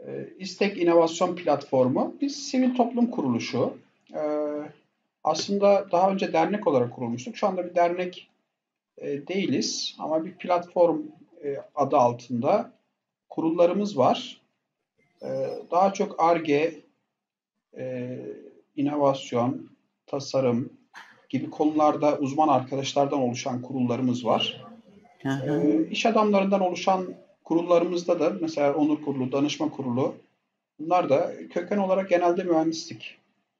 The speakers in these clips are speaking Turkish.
İstek İnovasyon Platformu, biz sivil toplum kuruluşu. E, Aslında daha önce dernek olarak kurulmuştuk. Şu anda bir dernek değiliz ama bir platform adı altında kurullarımız var. Daha çok Ar-Ge, e, inovasyon, tasarım gibi konularda uzman arkadaşlardan oluşan kurullarımız var. Hı hı. İş adamlarından oluşan kurullarımızda da mesela onur kurulu, danışma kurulu, bunlar da köken olarak genelde mühendislik,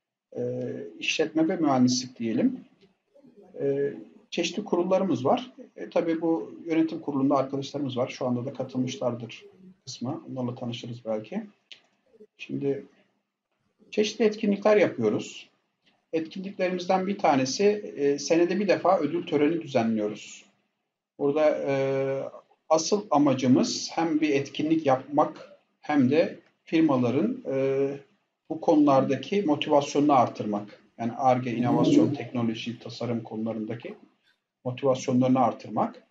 işletme ve mühendislik diyelim. E, Çeşitli kurullarımız var. Tabii bu yönetim kurulunda arkadaşlarımız var. Şu anda da katılmışlardır kısmı. Onlarla tanışırız belki. Şimdi çeşitli etkinlikler yapıyoruz. Etkinliklerimizden bir tanesi senede bir defa ödül töreni düzenliyoruz. Burada asıl amacımız hem bir etkinlik yapmak hem de firmaların bu konulardaki motivasyonunu artırmak. Yani Ar-Ge, inovasyon, teknoloji, tasarım konularındaki motivasyonlarını artırmak.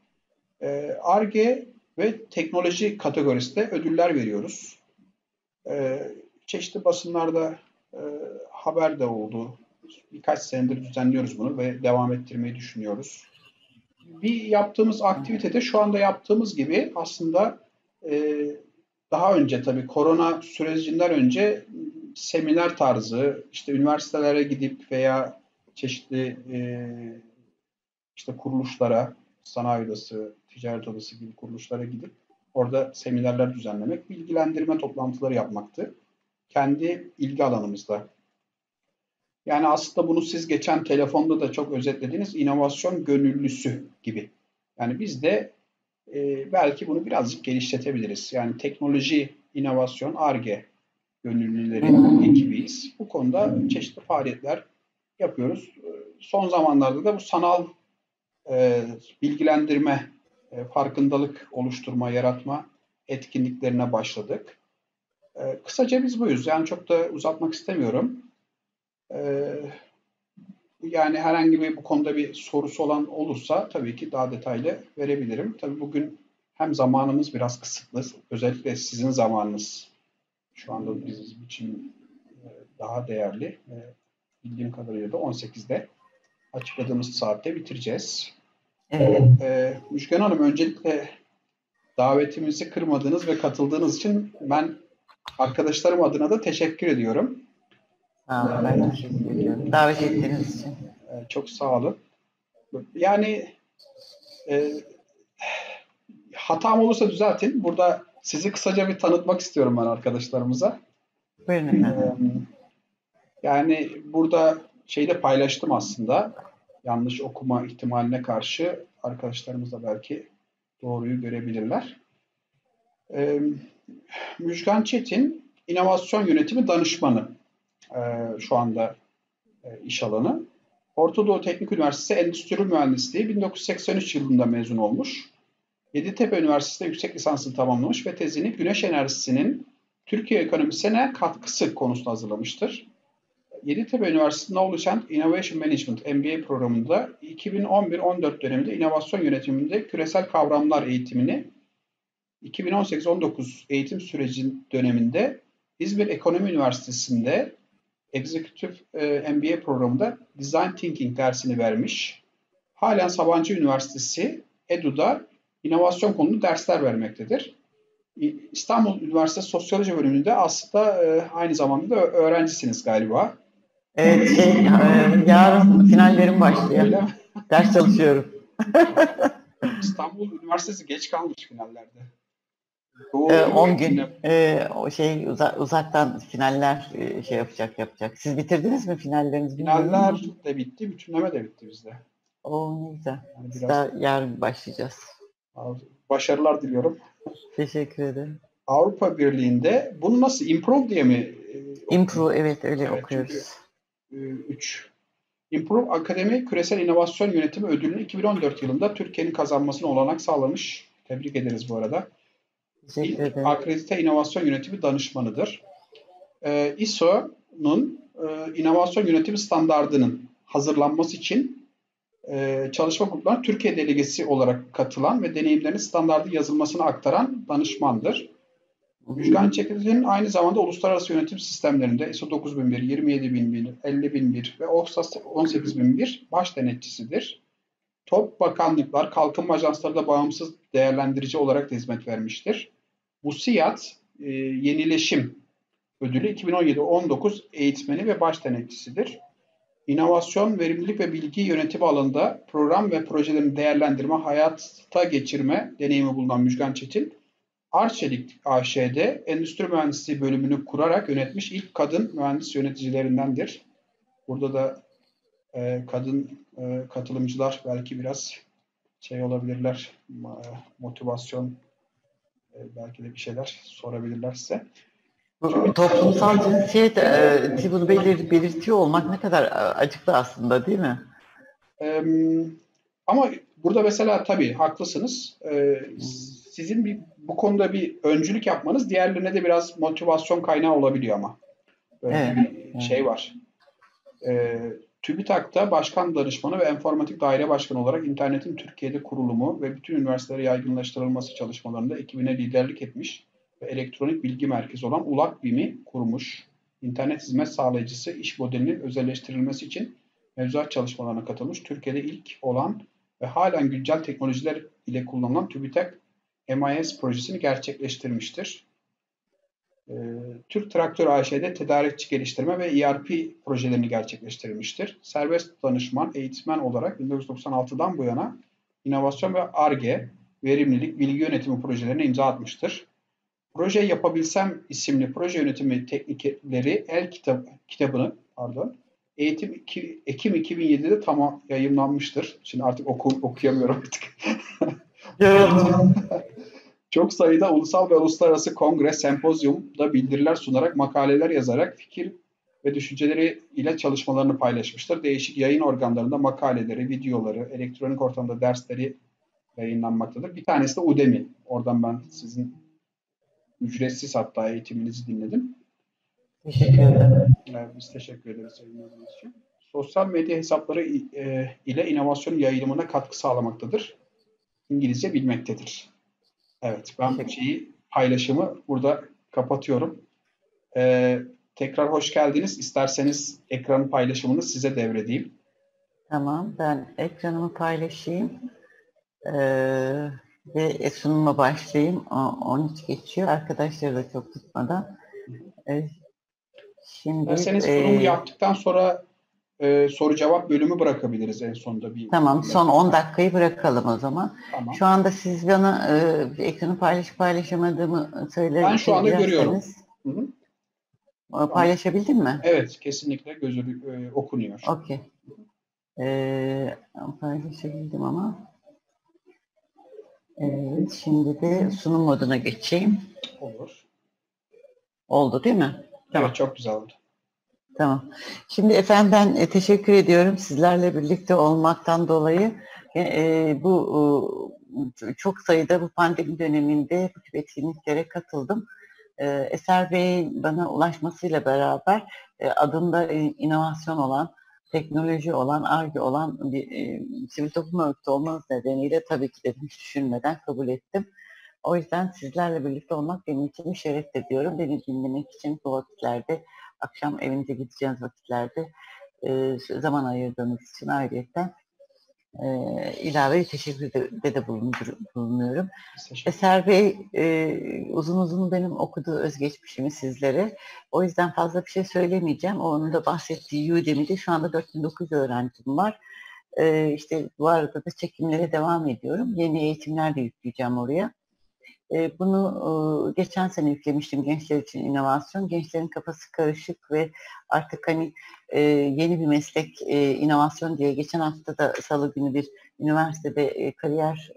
Ar-Ge ve teknoloji kategorisinde ödüller veriyoruz. Çeşitli basınlarda e, haber de oldu. Birkaç senedir düzenliyoruz bunu ve devam ettirmeyi düşünüyoruz. Bir yaptığımız aktivitede şu anda yaptığımız gibi aslında e, daha önce tabii korona sürecinden önce seminer tarzı işte üniversitelere gidip veya çeşitli işte kuruluşlara, sanayi odası, ticaret odası gibi kuruluşlara gidip orada seminerler düzenlemek, bilgilendirme toplantıları yapmaktı. Kendi ilgi alanımızda. Yani aslında bunu siz geçen telefonda da çok özetlediniz. İnovasyon gönüllüsü gibi. Yani biz de belki bunu birazcık geliştirebiliriz. Yani teknoloji, inovasyon, Ar-Ge gönüllüleri ekibiyiz. Bu konuda çeşitli faaliyetler yapıyoruz. Son zamanlarda da bu sanal bilgilendirme, farkındalık oluşturma, yaratma etkinliklerine başladık. Kısaca biz buyuz. Yani çok da uzatmak istemiyorum. E, Yani herhangi bir bu konuda bir sorusu olan olursa tabii ki daha detaylı verebilirim. Tabii bugün hem zamanımız biraz kısıtlı, özellikle sizin zamanınız şu anda bizim için daha değerli. Bildiğim kadarıyla da 18'de açıkladığımız saatte bitireceğiz. Evet. Müşken Hanım, öncelikle davetimizi kırmadığınız ve katıldığınız için ben arkadaşlarım adına da teşekkür ediyorum. Sağ olun. Ben teşekkür ediyorum. Davet ettiğiniz için. Çok sağ olun. Yani e, hatam olursa düzeltin. Burada sizi kısaca bir tanıtmak istiyorum ben arkadaşlarımıza. Buyurun E, efendim. Yani burada şeyde paylaştım aslında. Yanlış okuma ihtimaline karşı arkadaşlarımız da belki doğruyu görebilirler. E, Müjgan Çetin, İnovasyon Yönetimi Danışmanı şu anda iş alanı. Orta Doğu Teknik Üniversitesi Endüstri Mühendisliği 1983 yılında mezun olmuş. Yeditepe Üniversitesi'nde yüksek lisansını tamamlamış ve tezini güneş enerjisinin Türkiye ekonomisine katkısı konusunda hazırlamıştır. Yeditepe Üniversitesi'nde oluşan Innovation Management MBA programında 2011-14 döneminde inovasyon yönetiminde küresel kavramlar eğitimini, 2018-19 eğitim süreci döneminde İzmir Ekonomi Üniversitesi'nde Executive MBA programında Design Thinking dersini vermiş. Halen Sabancı Üniversitesi EDU'da inovasyon konulu dersler vermektedir. İstanbul Üniversitesi Sosyoloji bölümünde aslında aynı zamanda da öğrencisiniz galiba. Evet, yarın finallerim başlıyor. Öyle mi? Ders çalışıyorum. İstanbul Üniversitesi geç kalmış finallerde. 10 gün o uzaktan finaller yapacak. Siz bitirdiniz mi finallerinizi bilmiyorum ama. Finaller de bitti, bütünleme de bitti bizde. Ne güzel. Yani Biz biraz daha yarın başlayacağız. başarılar diliyorum. Teşekkür ederim. Avrupa Birliği'nde bunu nasıl improve diye mi Improve, evet öyle evet, çünkü okuyoruz. 3 Improve Akademi Küresel İnovasyon Yönetimi Ödülünü 2014 yılında Türkiye'nin kazanmasına olanak sağlamış. Tebrik ederiz bu arada. Teşekkür İlk ederim. akredite inovasyon yönetimi danışmanıdır. ISO'nun inovasyon yönetimi standardının hazırlanması için çalışma gruplarına Türkiye delegesi olarak katılan ve deneyimlerini standardı yazılmasına aktaran danışmandır. Müjgan Çetin'in aynı zamanda uluslararası yönetim sistemlerinde ISO 9001, 27001, 50001 ve OHSAS 18001 baş denetçisidir. Top bakanlıklar, kalkınma ajansları da bağımsız değerlendirici olarak da hizmet vermiştir. Bu SİAD Yenileşim Ödülü 2017-19 eğitmeni ve baş denetçisidir. İnovasyon, verimlilik ve bilgi yönetimi alanında program ve projelerin değerlendirme, hayata geçirme deneyimi bulunan Müjgan Çetin, Arçelik AŞ'de Endüstri Mühendisliği bölümünü kurarak yönetmiş ilk kadın mühendis yöneticilerindendir. Burada da kadın katılımcılar belki biraz şey olabilirler, motivasyon belki de bir şeyler sorabilirler size. Toplumsal cinsiyet bunu belirtiyor olmak ne kadar acıklı aslında, değil mi? Ama burada mesela tabii haklısınız. Sizin bu konuda bir öncülük yapmanız diğerlerine de biraz motivasyon kaynağı olabiliyor ama. Böyle bir şey var. TÜBİTAK'ta Başkan Danışmanı ve Enformatik Daire Başkanı olarak internetin Türkiye'de kurulumu ve bütün üniversitelere yaygınlaştırılması çalışmalarında ekibine liderlik etmiş ve elektronik bilgi merkezi olan ULAK-BİM'i kurmuş. İnternet hizmet sağlayıcısı iş modelinin özelleştirilmesi için mevzuat çalışmalarına katılmış. Türkiye'de ilk olan ve halen güncel teknolojiler ile kullanılan TÜBİTAK MIS projesini gerçekleştirmiştir. Türk Traktör AŞ'de tedarikçi geliştirme ve ERP projelerini gerçekleştirmiştir. Serbest danışman, eğitmen olarak 1996'dan bu yana inovasyon ve Ar-Ge, verimlilik, bilgi yönetimi projelerine imza atmıştır. Proje Yapabilsem isimli proje yönetimi teknikleri kitabını Ekim 2007'de tam yayımlanmıştır. Şimdi artık okuyamıyorum artık. Çok sayıda ulusal ve uluslararası kongre, sempozyumda bildiriler sunarak, makaleler yazarak fikir ve düşünceleri ile çalışmalarını paylaşmıştır. Değişik yayın organlarında makaleleri, videoları, elektronik ortamda dersleri yayınlanmaktadır. Bir tanesi de Udemy. Oradan ben sizin ücretsiz hatta eğitiminizi dinledim. Teşekkür ederim. Biz teşekkür ederiz yayınladığınız için. Sosyal medya hesapları ile inovasyon yayılımına katkı sağlamaktadır. İngilizce bilmektedir. Evet, ben paylaşımı burada kapatıyorum. Tekrar hoş geldiniz. İsterseniz ekranın paylaşımını size devredeyim. Tamam, ben ekranımı paylaşayım ve sunuma başlayayım. 13 geçiyor. Arkadaşları da çok tutmadan. Şimdi İsterseniz sunumu yaptıktan sonra soru cevap bölümü bırakabiliriz en sonunda. Tamam, son 10 dakikayı bırakalım o zaman. Tamam. Şu anda siz bana ekranı paylaşamadığımı söylerseniz. Ben şu anda görüyorum. Paylaşabildin mi? Evet, kesinlikle okunuyor. Okey. Paylaşabildim ama. Evet, şimdi de sunum moduna geçeyim. Olur. Oldu değil mi? Tamam. Evet, çok güzel oldu. Tamam. Şimdi efendim ben teşekkür ediyorum sizlerle birlikte olmaktan dolayı. Bu çok sayıda bu pandemi döneminde bu tip etkinliklere katıldım. Eser Bey'in bana ulaşmasıyla beraber adında inovasyon olan, teknoloji olan, Ar-Ge olan bir sivil toplum örgütü olmanız nedeniyle tabii ki dedim hiç düşünmeden kabul ettim. O yüzden sizlerle birlikte olmak benim için bir şeref diyorum. Beni dinlemek için bu vakitlerde, akşam evinize gideceğiniz vakitlerde zaman ayırdığınız için ayrıyetten ilave teşekkürde de bulunuyorum. Eser Bey uzun uzun benim okuduğu özgeçmişimi sizlere. O yüzden fazla bir şey söylemeyeceğim. Onun da bahsettiği Udemy'de şu anda 4900 öğrencim var. İşte bu arada da çekimlere devam ediyorum. Yeni eğitimler de yükleyeceğim oraya. Bunu geçen sene yüklemiştim gençler için inovasyon. Gençlerin kafası karışık ve artık hani yeni bir meslek inovasyon diye geçen hafta da salı günü bir üniversitede kariyer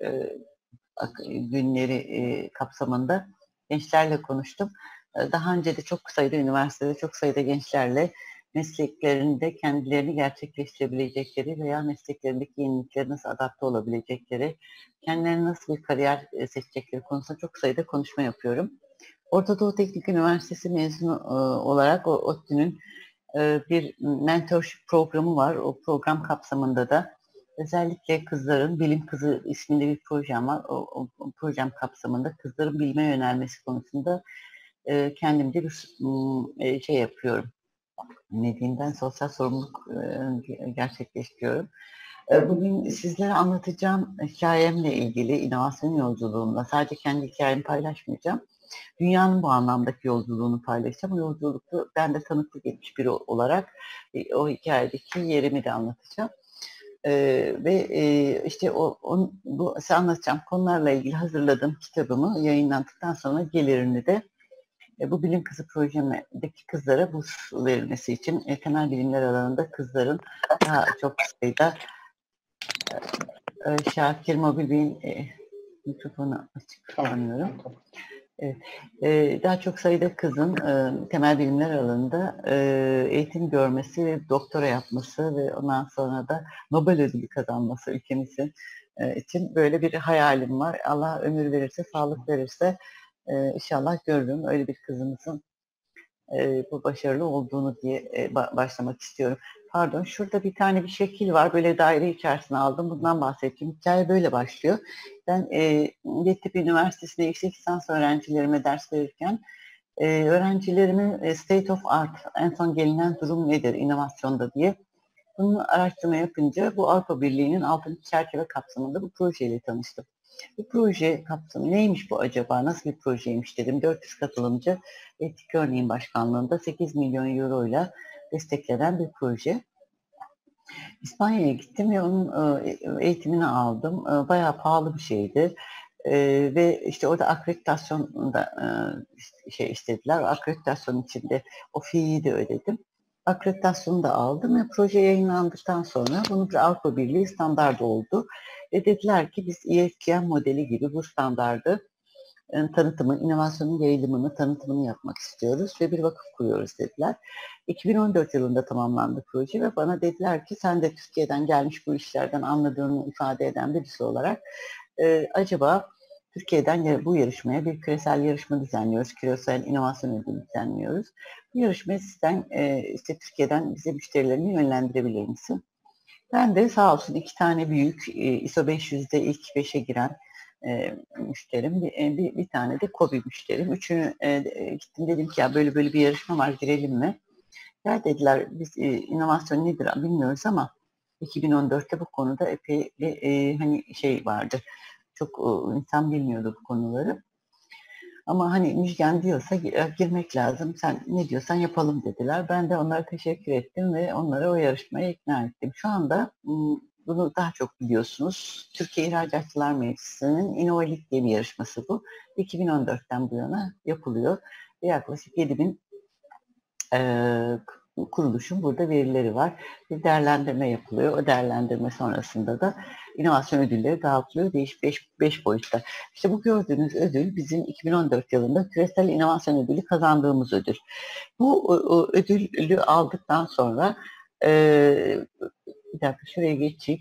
günleri kapsamında gençlerle konuştum. Daha önce de çok sayıda üniversitede çok sayıda gençlerle mesleklerinde kendilerini gerçekleştirebilecekleri veya mesleklerindeki yeniliklere nasıl adapte olabilecekleri, kendilerine nasıl bir kariyer seçecekleri konusunda çok sayıda konuşma yapıyorum. Orta Doğu Teknik Üniversitesi mezunu olarak ODTÜ'nün bir mentorship programı var. O program kapsamında da özellikle kızların, Bilim Kızı isminde bir projem var. O projem kapsamında kızların bilime yönelmesi konusunda kendimce bir şey yapıyorum. Nedeninden sosyal sorumluluk gerçekleştiriyorum. Bugün sizlere anlatacağım hikayemle ilgili, inovasyon yolculuğumla, sadece kendi hikayemi paylaşmayacağım. Dünyanın bu anlamdaki yolculuğunu paylaşacağım. O yolculukta ben de tanıklık etmiş biri olarak o hikayedeki yerimi de anlatacağım. İşte bu size anlatacağım konularla ilgili hazırladığım kitabımı yayınlandıktan sonra gelirini de bu bilim kızı projemdeki kızlara burs verilmesi için temel bilimler alanında kızların daha çok sayıda Şakir Mobil Bey'in mikrofonu açık sanıyorum. Evet. Daha çok sayıda kızın temel bilimler alanında eğitim görmesi ve doktora yapması ve ondan sonra da Nobel ödülü kazanması ülkemizin için böyle bir hayalim var. Allah ömür verirse, sağlık verirse inşallah görürüm. Öyle bir kızımızın bu başarılı olduğunu diye başlamak istiyorum. Pardon, şurada bir tane bir şekil var. Böyle daire içerisine aldım. Bundan bahsedeyim. Hikaye böyle başlıyor. Ben Yeditepe Üniversitesi'nde yüksek lisans öğrencilerime ders verirken öğrencilerime State of Art, en son gelinen durum nedir inovasyonda diye bunu araştırma yapınca bu Avrupa Birliği'nin 6. çerçeve kapsamında bu projeyle tanıştım. Bu proje kapsamı neymiş bu acaba? Nasıl bir projeymiş dedim. 400 katılımcı Etik Örneğin Başkanlığı'nda 8 milyon euro ile desteklenen bir proje. İspanya'ya gittim ve onun eğitimini aldım. Bayağı pahalı bir şeydi. Ve işte orada akreditasyonda şey istediler. O akreditasyon içinde o fiyi de ödedim. Akreditasyonu da aldım ve proje yayınlandıktan sonra bunun bir Avrupa Birliği standardı oldu. Ve dediler ki biz EFGM modeli gibi bu standardı tanıtımı, inovasyonun yayılımını, tanıtımını yapmak istiyoruz ve bir vakıf kuruyoruz dediler. 2014 yılında tamamlandı proje ve bana dediler ki sen de Türkiye'den gelmiş bu işlerden anladığını ifade eden birisi olarak acaba Türkiye'den bu yarışmaya bir küresel yarışma düzenliyoruz. Küresel inovasyon ödülü düzenliyoruz. Bu yarışmaya sizden işte Türkiye'den bize müşterilerini yönlendirebilir misin? Ben de sağ olsun 2 tane büyük ISO 500'de ilk 5'e giren müşterim, bir tane de KOBİ müşterim. Üçünü gittim dedim ki ya böyle bir yarışma var girelim mi? Ya dediler biz inovasyon nedir bilmiyoruz ama 2014'te bu konuda epey hani şey vardı. Çok insan bilmiyordu bu konuları. Ama hani Müjgan diyorsa girmek lazım. Sen ne diyorsan yapalım dediler. Ben de onlara teşekkür ettim ve onları o yarışmaya ikna ettim. Şu anda bunu daha çok biliyorsunuz. Türkiye İhracatçılar Meclisi'nin İnovalik diye bir yarışması bu. 2014'ten bu yana yapılıyor. Ve yaklaşık 7.000 kuruluşun burada verileri var. Bir değerlendirme yapılıyor. O değerlendirme sonrasında da inovasyon ödülleri dağıtılıyor. Değişik 5 boyutta. İşte bu gördüğünüz ödül bizim 2014 yılında küresel inovasyon ödülü kazandığımız ödül. Bu ödülü aldıktan sonra bir dakika şuraya geçeyim.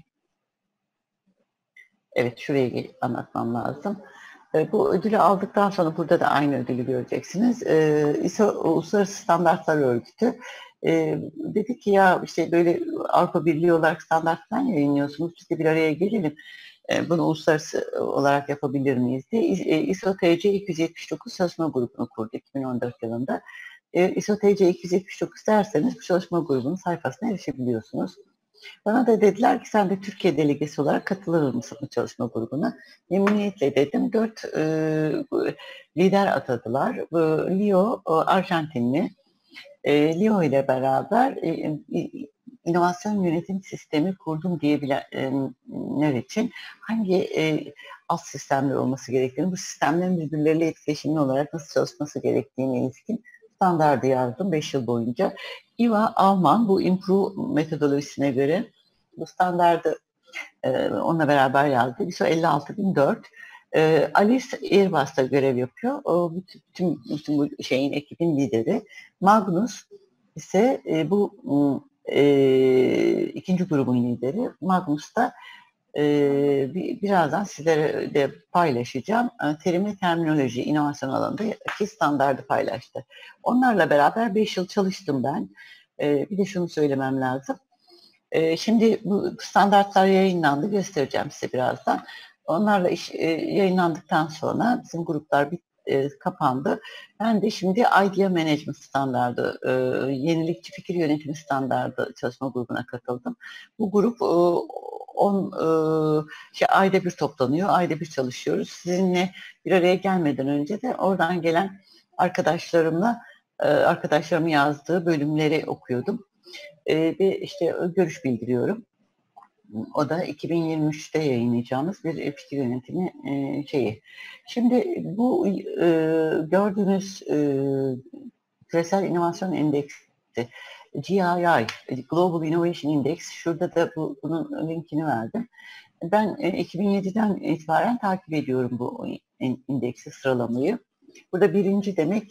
Evet şuraya anlatmam lazım. Bu ödülü aldıktan sonra burada da aynı ödülü göreceksiniz. ISO Uluslararası Standartlar Örgütü dedi ki ya işte böyle Avrupa Birliği olarak standartlar yayınlıyorsunuz. Biz de bir araya gelelim. Bunu uluslararası olarak yapabilir miyiz diye ISO TC 279 çalışma grubunu kurdu 2014 yılında. ISO TC 279 derseniz bu çalışma grubunun sayfasına erişebiliyorsunuz. Bana da dediler ki sen de Türkiye delegesi olarak katılır mısın bu çalışma grubuna? Memnuniyetle dedim. 4 lider atadılar. Leo Arjantinli. Leo ile beraber inovasyon yönetim sistemi kurdum diyebilenler için hangi alt sistemler olması gerektiğini, bu sistemlerin birbirleriyle etkileşimli olarak nasıl çalışması gerektiğine ilişkin standardı yazdım 5 yıl boyunca. Iva Alman bu Improve metodolojisine göre bu standardı onunla beraber yazdı. ISO 56004. Alice Airbus'ta görev yapıyor. O bütün bu şeyin ekibin lideri. Magnus ise bu ikinci grubun lideri. Magnus da birazdan sizlere de paylaşacağım. Terim ve terminoloji, inovasyon alanındaki standardı paylaştı. Onlarla beraber 5 yıl çalıştım ben. Bir de şunu söylemem lazım. Şimdi bu standartlar yayınlandı, göstereceğim size birazdan. Onlarla yayınlandıktan sonra bizim gruplar kapandı. Ben de şimdi Idea Management Standardı, Yenilikçi Fikir Yönetimi Standardı çalışma grubuna katıldım. Bu grup ayda bir toplanıyor, ayda bir çalışıyoruz. Sizinle bir araya gelmeden önce de oradan gelen arkadaşlarımın yazdığı bölümleri okuyordum. Ve işte görüş bildiriyorum. O da 2023'te yayınlayacağımız bir fikir yönetimi şeyi. Şimdi bu gördüğünüz Küresel İnovasyon Endeksi, GII, Global Innovation Index, şurada da bunun linkini verdim. Ben 2007'den itibaren takip ediyorum bu indeksi, sıralamayı. Burada birinci demek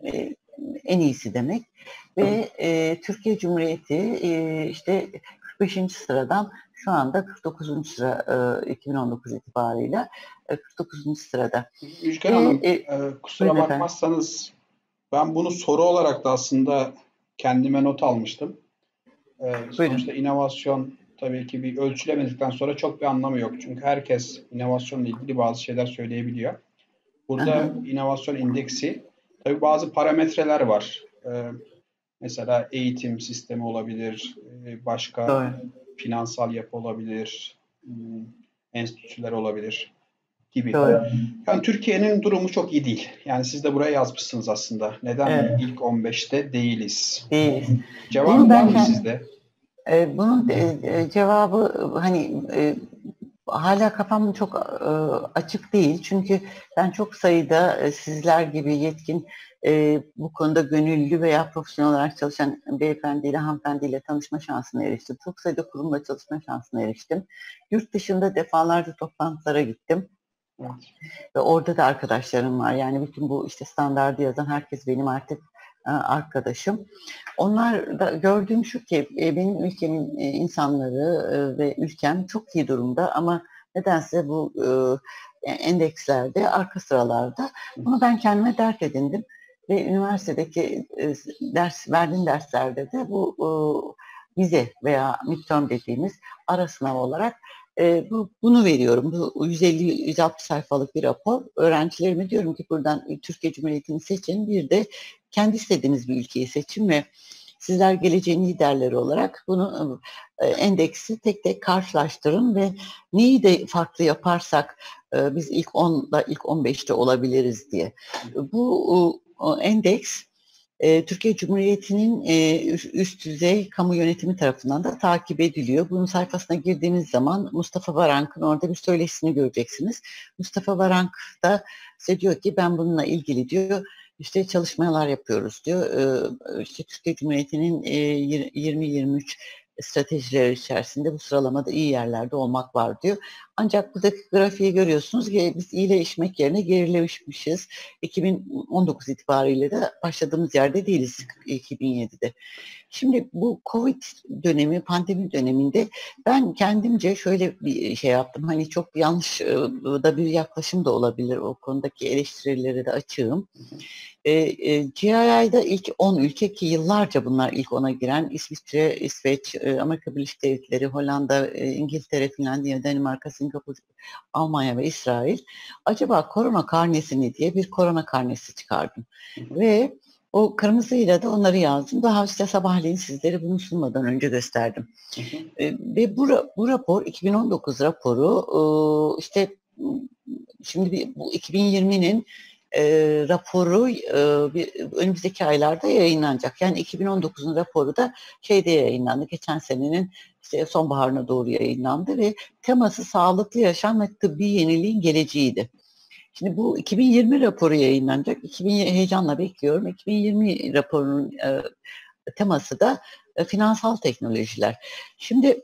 en iyisi demek ve Türkiye Cumhuriyeti işte 45. sıradan şu anda 49. sıra 2019 itibarıyla 49. sırada. Müjgan Hanım, kusura bakmazsanız ben bunu soru olarak da aslında kendime not almıştım. Sonuçta inovasyon tabii ki bir ölçülemedikten sonra çok bir anlamı yok. Çünkü herkes inovasyonla ilgili bazı şeyler söyleyebiliyor. Burada inovasyon indeksi, tabii bazı parametreler var. Mesela eğitim sistemi olabilir, başka finansal yapı olabilir, enstitüler olabilir gibi. Yani Türkiye'nin durumu çok iyi değil. Yani siz de buraya yazmışsınız aslında. Neden ilk 15'te değiliz? Değiliz. Cevabı var mı sizde? Bunun cevabı hani hala kafam çok açık değil. Çünkü ben çok sayıda sizler gibi yetkin bu konuda gönüllü veya profesyonel olarak çalışan beyefendiyle, hanımefendiyle tanışma şansına eriştim. Çok sayıda kurumla çalışma şansına eriştim. Yurt dışında defalarca toplantılara gittim. Evet. Ve orada da arkadaşlarım var. Yani bütün bu işte standardı yazan herkes benim artık arkadaşım. Onlar da gördüğüm şu ki benim ülkemin insanları ve ülkem çok iyi durumda ama nedense bu endekslerde arka sıralarda. Bunu ben kendime dert edindim ve üniversitedeki verdiğim derslerde de bu vize veya midterm dediğimiz ara sınav olarak bunu veriyorum. Bu 150-160 sayfalık bir rapor. Öğrencilerime diyorum ki buradan Türkiye Cumhuriyeti'ni seçin. Bir de kendi istediğiniz bir ülkeyi seçin ve sizler geleceğin liderleri olarak bunu endeksi tek tek karşılaştırın ve neyi de farklı yaparsak biz ilk 10'da ilk 15'te olabiliriz diye. Bu endeks Türkiye Cumhuriyeti'nin üst düzey kamu yönetimi tarafından da takip ediliyor. Bunun sayfasına girdiğiniz zaman Mustafa Varank'ın orada bir söyleşisini göreceksiniz. Mustafa Varank da size diyor ki ben bununla ilgili diyor işte çalışmalar yapıyoruz diyor. İşte Türkiye Cumhuriyeti'nin 2023 stratejileri içerisinde bu sıralamada iyi yerlerde olmak var diyor. Ancak buradaki grafiği görüyorsunuz ki biz iyileşmek yerine gerilemişiz. 2019 itibariyle de başladığımız yerde değiliz 2007'de. Şimdi bu Covid dönemi, pandemi döneminde ben kendimce şöyle bir şey yaptım. Hani çok yanlış da bir yaklaşım da olabilir. O konudaki eleştirilere de açığım. GII'da ilk 10 ülke ki yıllarca bunlar ilk 10'a giren İsviçre, İsveç, Amerika Birleşik Devletleri, Hollanda, İngiltere, Finlandiya, Danimarka, Singapur, Almanya ve İsrail. Acaba korona karnesini diye bir korona karnesi çıkardım. Ve o kırmızıyla da onları yazdım. Daha işte sabahleyin sizlere bunu sunmadan önce gösterdim. Ve bu rapor 2019 raporu işte şimdi bu 2020'nin raporu önümüzdeki aylarda yayınlanacak. Yani 2019'un raporu da şeyde yayınlandı. Geçen senenin işte sonbaharına doğru yayınlandı ve teması sağlıklı yaşam ve tıbbi yeniliğin geleceğiydi. Şimdi bu 2020 raporu yayınlanacak. Heyecanla bekliyorum. 2020 raporunun teması da finansal teknolojiler. Şimdi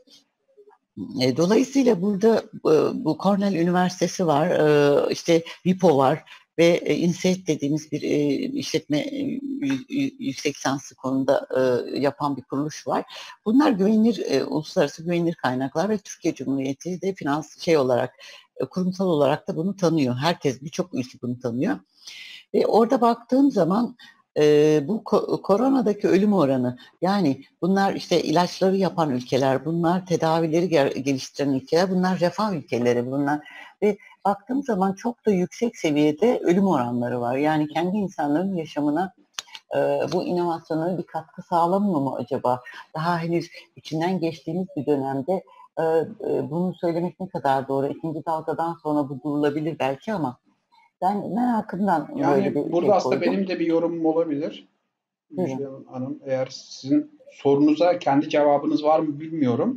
dolayısıyla burada bu Cornell Üniversitesi var, işte WIPO var ve INSEAD dediğimiz bir işletme yüksek lisansı konuda yapan bir kuruluş var. Bunlar güvenilir, uluslararası güvenilir kaynaklar ve Türkiye Cumhuriyeti de finans olarak, kurumsal olarak da bunu tanıyor. Herkes, birçok ülke bunu tanıyor. Ve orada baktığım zaman bu koronadaki ölüm oranı, yani bunlar işte ilaçları yapan ülkeler, bunlar tedavileri geliştiren ülkeler, bunlar refah ülkeleri bunlar ve baktığım zaman çok da yüksek seviyede ölüm oranları var. Yani kendi insanların yaşamına bu inovasyonlara bir katkı sağlamıyor mu acaba? Daha henüz içinden geçtiğimiz bir dönemde bunu söylemek ne kadar doğru? İkinci dalgadan sonra bu durulabilir belki ama ben merakımdan böyle Yani bir burada şey aslında koydum. benim de bir yorumum olabilir. Buyurun. Müjgan Hanım, eğer sizin sorunuza kendi cevabınız var mı bilmiyorum.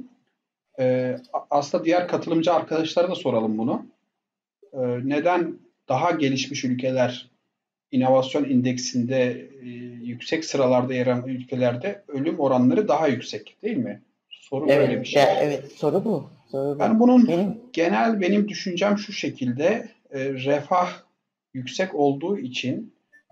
Aslında diğer katılımcı arkadaşlara da soralım bunu. Neden daha gelişmiş ülkeler inovasyon indeksinde yüksek sıralarda yer alan ülkelerde ölüm oranları daha yüksek değil mi? Soru böyle bir Evet, şey. evet soru bu. Soru bu. Yani bunun Benim benim düşüncem şu şekilde, refah yüksek olduğu için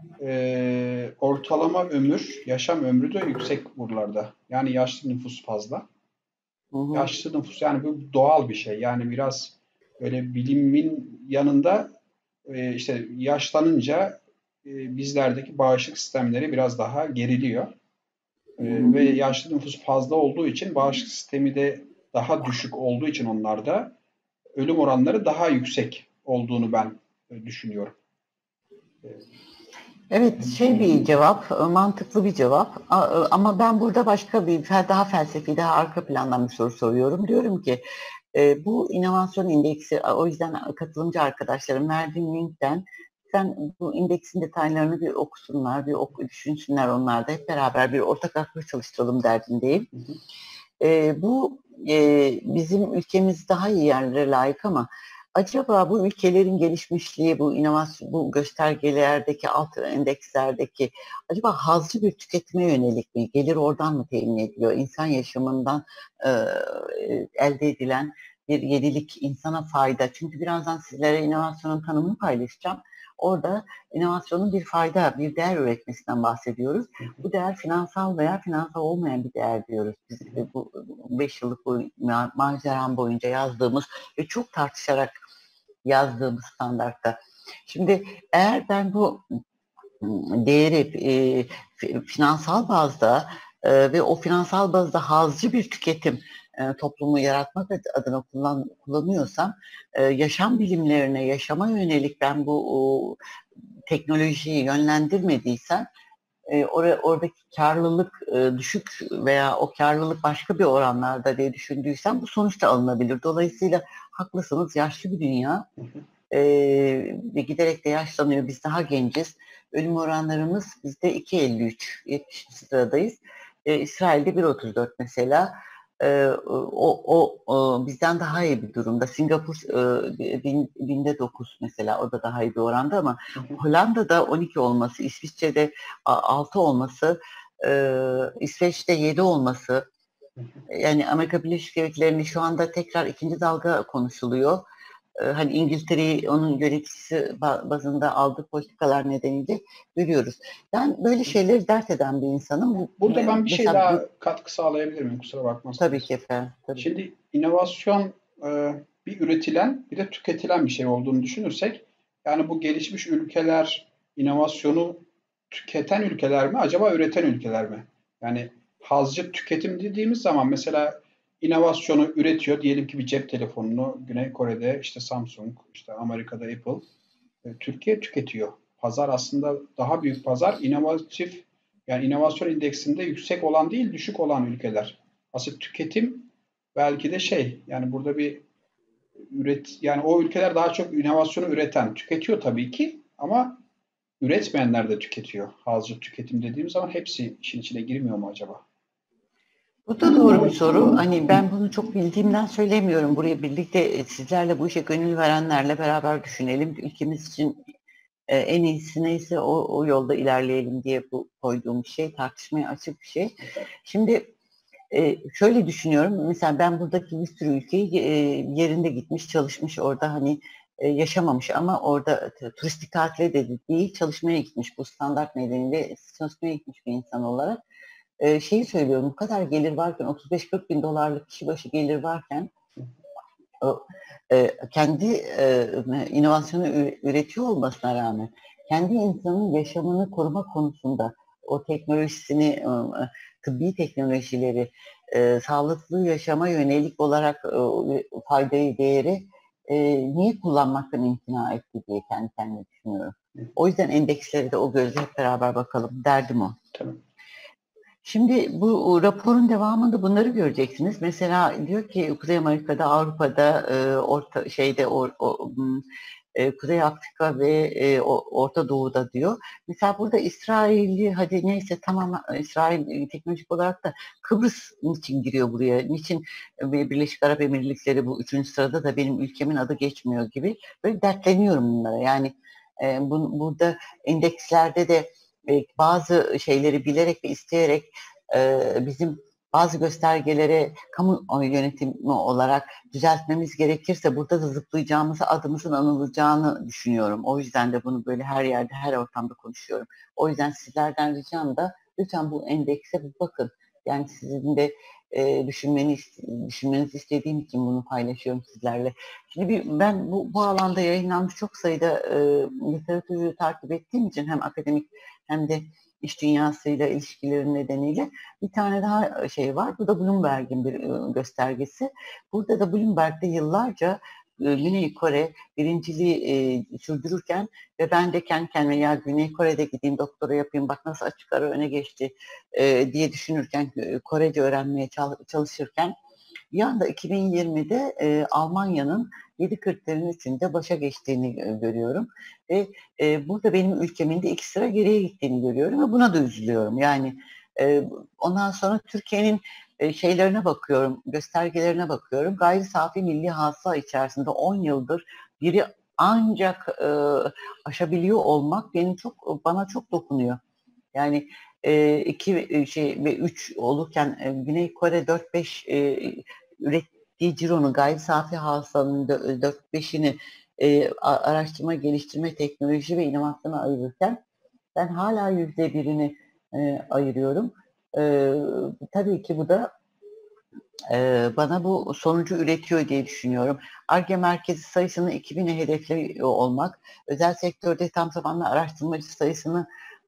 ortalama yaşam ömrü de yüksek buralarda. Yani yaşlı nüfus fazla. hı hı. Yaşlı nüfus yani bu doğal bir şey. Yani biraz böyle bilimin yanında işte yaşlanınca bizlerdeki bağışıklık sistemleri biraz daha geriliyor. Hı hı. Ve yaşlı nüfus fazla olduğu için bağışıklık sistemi de daha düşük olduğu için onlarda ölüm oranları daha yüksek olduğunu ben düşünüyorum. E, Evet, şey bir cevap, mantıklı bir cevap. Ama ben burada başka bir, daha felsefi, daha arka plandan bir soru soruyorum. Diyorum ki, bu inovasyon indeksi, o yüzden katılımcı arkadaşlarım verdiğim linkten sen bu indeksin detaylarını bir okusunlar, düşünsünler onlar da hep beraber bir ortak akıl çalıştıralım derdindeyim. hı hı, Bu bizim ülkemiz daha iyi yerlere layık ama acaba bu ülkelerin gelişmişliği, bu inovasyon, bu göstergelerdeki alt endekslerdeki acaba hazcı bir tüketime yönelik mi? Gelir oradan mı temin ediliyor? İnsan yaşamından e, elde edilen bir yenilik, insana fayda. Çünkü birazdan sizlere inovasyonun tanımını paylaşacağım. Orada inovasyonun bir fayda, bir değer üretmesinden bahsediyoruz. hı hı, Bu değer finansal veya finansal olmayan bir değer diyoruz. Biz bu 5 yıllık maceram boyunca yazdığımız ve çok tartışarak yazdığımız standartta. Şimdi eğer ben bu değeri finansal bazda ve o finansal bazda hazcı bir tüketim toplumu yaratmak adına kullanıyorsam yaşam bilimlerine, yaşama yönelik ben bu teknolojiyi yönlendirmediysem oradaki karlılık düşük veya o karlılık başka bir oranlarda diye düşündüysem bu sonuçta alınabilir. Dolayısıyla haklısınız, yaşlı bir dünya hı hı. ve giderek de yaşlanıyor. Biz daha genciz. Ölüm oranlarımız bizde 2,53, 70 sıradayız. İsrail'de 1,34 mesela. Bizden daha iyi bir durumda. Singapur binde 9 mesela, o da daha iyi bir oranda ama Hollanda'da 12 olması, İsviçre'de 6 olması, İsveç'te 7 olması, yani Amerika Birleşik Devletleri'nin şu anda tekrar ikinci dalga konuşuluyor. Hani İngiltere'yi onun yöneticisi bazında aldığı politikalar nedeniyle görüyoruz. Ben böyle şeyleri dert eden bir insanım. Burada ben bir şey Mesela daha katkı sağlayabilir miyim? Kusura tabii bakmazsanız. ki efendim. Tabii. Şimdi inovasyon bir üretilen bir de tüketilen bir şey olduğunu düşünürsek, yani bu gelişmiş ülkeler inovasyonu tüketen ülkeler mi acaba üreten ülkeler mi? Yani hazcı tüketim dediğimiz zaman mesela inovasyonu üretiyor. Diyelim ki bir cep telefonunu Güney Kore'de işte Samsung, işte Amerika'da Apple, Türkiye tüketiyor. Pazar aslında daha büyük pazar. İnovatif yani inovasyon indeksinde yüksek olan değil düşük olan ülkeler. Aslında tüketim belki de yani burada bir yani o ülkeler daha çok inovasyonu üreten tüketiyor tabii ki ama üretmeyenler de tüketiyor. Hazcı tüketim dediğim zaman hepsi işin içine girmiyor mu acaba? Bu da doğru bir soru. Hani ben bunu çok bildiğimden söylemiyorum. Buraya birlikte sizlerle bu işe gönül verenlerle beraber düşünelim. Ülkemiz için en iyisi neyse o yolda ilerleyelim diye bu koyduğum bir şey. Tartışmaya açık bir şey. Şimdi şöyle düşünüyorum. Mesela ben buradaki bir sürü ülkeyi yerinde gitmiş, çalışmış, orada hani yaşamamış ama orada turistik tatile de değil, çalışmaya gitmiş. Bu standart nedeniyle çalışmaya gitmiş bir insan olarak. Şeyi söylüyorum, bu kadar gelir varken, 35-40 bin dolarlık kişi başı gelir varken kendi inovasyonu üretiyor olmasına rağmen kendi insanın yaşamını koruma konusunda o teknolojisini, tıbbi teknolojileri sağlıklı yaşama yönelik olarak faydayı, değeri niye kullanmaktan imtina etti diye kendi kendime düşünüyorum. O yüzden endeksleri de o gözle hep beraber bakalım. Derdim o. Tabii. Şimdi bu raporun devamında bunları göreceksiniz. Mesela diyor ki Kuzey Amerika'da, Avrupa'da, Kuzey Afrika ve Orta Doğu'da diyor. Mesela burada İsrail'i hadi neyse tamam İsrail teknolojik olarak da Kıbrıs niçin giriyor buraya? Niçin Birleşik Arap Emirlikleri bu 3. sırada da benim ülkemin adı geçmiyor gibi böyle dertleniyorum bunlara. Yani burada endekslerde de bazı şeyleri bilerek ve isteyerek bizim bazı göstergelere kamu yönetimi olarak düzeltmemiz gerekirse burada da zıplayacağımızı, adımızın anılacağını düşünüyorum. O yüzden de bunu böyle her yerde, her ortamda konuşuyorum. O yüzden sizlerden ricam da lütfen bu endekse bir bakın. Yani sizin de düşünmenizi istediğim için bunu paylaşıyorum sizlerle. Şimdi ben bu alanda yayınlanmış çok sayıda literatürü takip ettiğim için hem akademik hem de iş dünyasıyla ilişkileri nedeniyle bir tane daha şey var. Bu da Bloomberg'in bir göstergesi. Burada da Bloomberg'de yıllarca Güney Kore birinciliği sürdürürken ve ben de kendi kendime ya Güney Kore'de gideyim doktora yapayım bak nasıl açık ara öne geçti diye düşünürken Korece öğrenmeye çalışırken bir anda 2020'de Almanya'nın 7 kriterin içinde başa geçtiğini görüyorum. Ve burada benim ülkemin de 2 sıra geriye gittiğini görüyorum ve buna da üzülüyorum. Yani ondan sonra Türkiye'nin şeylerine bakıyorum, göstergelerine bakıyorum. Gayri safi milli hasıla içerisinde 10 yıldır biri ancak aşabiliyor olmak bana çok dokunuyor. Yani 2 ve 3 olurken Güney Kore 4-5 ürettiği cironun gayri safi hasılanın 4-5'ini araştırma, geliştirme, teknoloji ve inovasyona ayırırken ben hala %1'ini ayırıyorum. Tabii ki bu da bana bu sonucu üretiyor diye düşünüyorum. Ar-Ge merkezi sayısını 2000'e hedefliyor olmak, özel sektörde tam zamanlı araştırmacı sayısını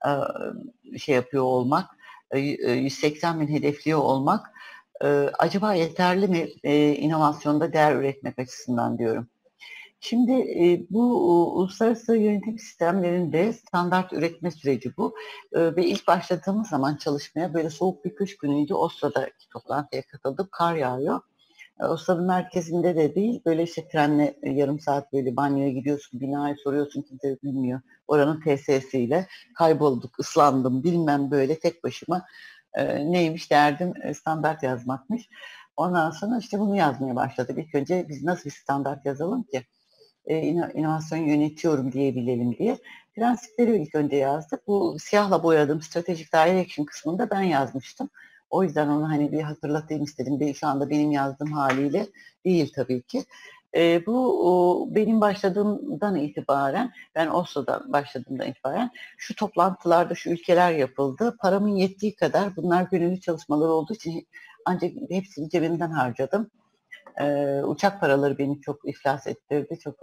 şey yapıyor olmak, 180 bin hedefliyor olmak acaba yeterli mi inovasyonda değer üretmek açısından diyorum. Şimdi bu uluslararası yönetim sistemlerinde standart üretme süreci bu. Ve ilk başladığımız zaman çalışmaya böyle soğuk bir kış günüydü. Oslo'daki toplantıya katıldım. Kar yağıyor. Oslo'nun merkezinde de değil. Böyle işte trenle yarım saat böyle banyoya gidiyorsun. Binayı soruyorsun kimse bilmiyor. Oranın TSS'iyle kaybolduk, ıslandım bilmem böyle tek başıma. Neymiş derdim standart yazmakmış. Ondan sonra işte bunu yazmaya başladık. İlk önce biz nasıl bir standart yazalım ki? İnovasyon yönetiyorum diyebilelim diye. Prensipleri ilk önce yazdık. Bu siyahla boyadığım stratejik direction kısmında ben yazmıştım. O yüzden onu hani bir hatırlatayım istedim. Şu anda benim yazdığım haliyle değil tabii ki. Bu benim başladığımdan itibaren, ben Oslo'da başladığımdan itibaren şu toplantılarda şu ülkeler yapıldı. Paramın yettiği kadar bunlar gönüllü çalışmalar olduğu için ancak hepsini cebimden harcadım. Uçak paraları beni çok iflas ettirdi. Çok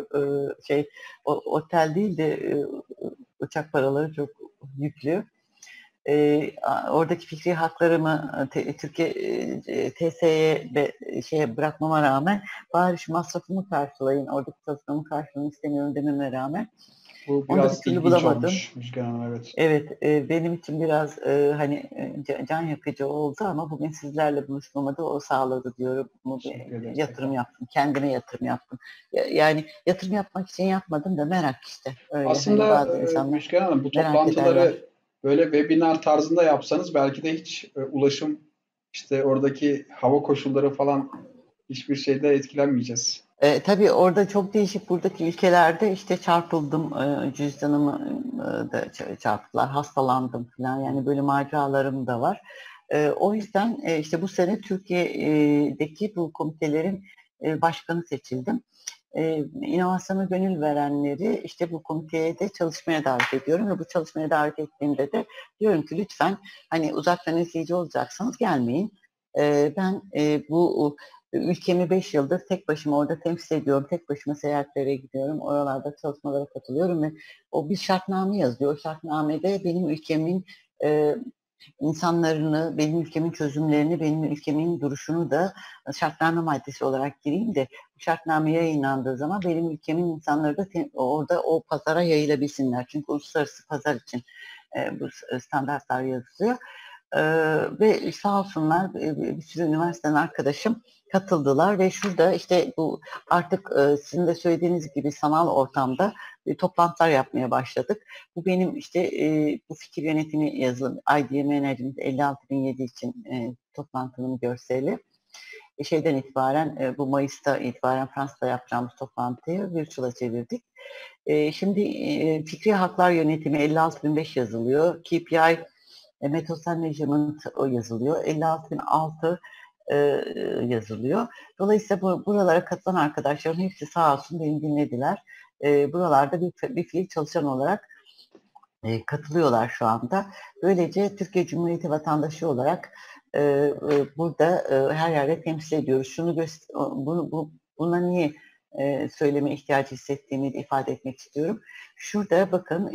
otel değil de uçak paraları çok yüklü. Oradaki fikri haklarımı Türkiye TSE'ye şeye bırakmama rağmen bari şu masrafımı karşılayın, oradaki çalışmamı karşılayın istemiyorum dememe rağmen Bu onu da bir biraz türlü ilginç bulamadım. olmuş Müjgan Hanım, evet. Evet, benim için biraz hani can yakıcı oldu ama bugün sizlerle buluşmama da o sağladı diyorum. Bunu bir yatırım yaptım, kendime yatırım yaptım. Yani yatırım yapmak için yapmadım da merak işte. Öyle Aslında hani bazı insanlar Müjgan Hanım bu merak ederler. toplantıları böyle webinar tarzında yapsanız belki de hiç ulaşım işte oradaki hava koşulları falan hiçbir şeyde etkilenmeyeceğiz. Tabii orada çok değişik buradaki ülkelerde işte çarpıldım, cüzdanımı da çarptılar, hastalandım falan yani böyle maceralarım da var. O yüzden işte bu sene Türkiye'deki bu komitelerin başkanı seçildim. İnovasyona gönül verenleri işte bu komiteye de çalışmaya davet ediyorum ve bu çalışmaya davet ettiğimde de diyorum ki lütfen hani uzaktan izleyici olacaksanız gelmeyin. Ben bu ülkemi 5 yıldır tek başıma orada temsil ediyorum. Tek başıma seyahatlere gidiyorum. Oralarda çalışmalara katılıyorum ve o bir şartname yazıyor. O şartnamede benim ülkemin insanlarını, benim ülkemin çözümlerini, benim ülkemin duruşunu da şartname maddesi olarak gireyim de bu şartname yayınlandığı zaman benim ülkemin insanları da orada o pazara yayılabilsinler. Çünkü uluslararası pazar için bu standartlar yazılıyor. Ve sağ olsunlar bir sürü üniversiteden arkadaşım katıldılar ve şurada işte bu artık sizin de söylediğiniz gibi sanal ortamda toplantılar yapmaya başladık. Bu benim işte bu fikir yönetimi yazılım IDEA Management 56.007 için toplantının görseli. Şeyden itibaren bu Mayıs'ta itibaren Fransa'da yapacağımız toplantıyı virtual'a çevirdik. Şimdi fikri haklar yönetimi 56.005 yazılıyor. KPI Method Management o yazılıyor. 56.006 yazılıyor. Dolayısıyla buralara katılan arkadaşlarım hepsi sağ olsun beni dinlediler. Buralarda bir fiil çalışan olarak katılıyorlar şu anda. Böylece Türkiye Cumhuriyeti vatandaşı olarak burada her yerde temsil ediyoruz. Buna niye söyleme ihtiyacı hissettiğimi ifade etmek istiyorum. Şurada bakın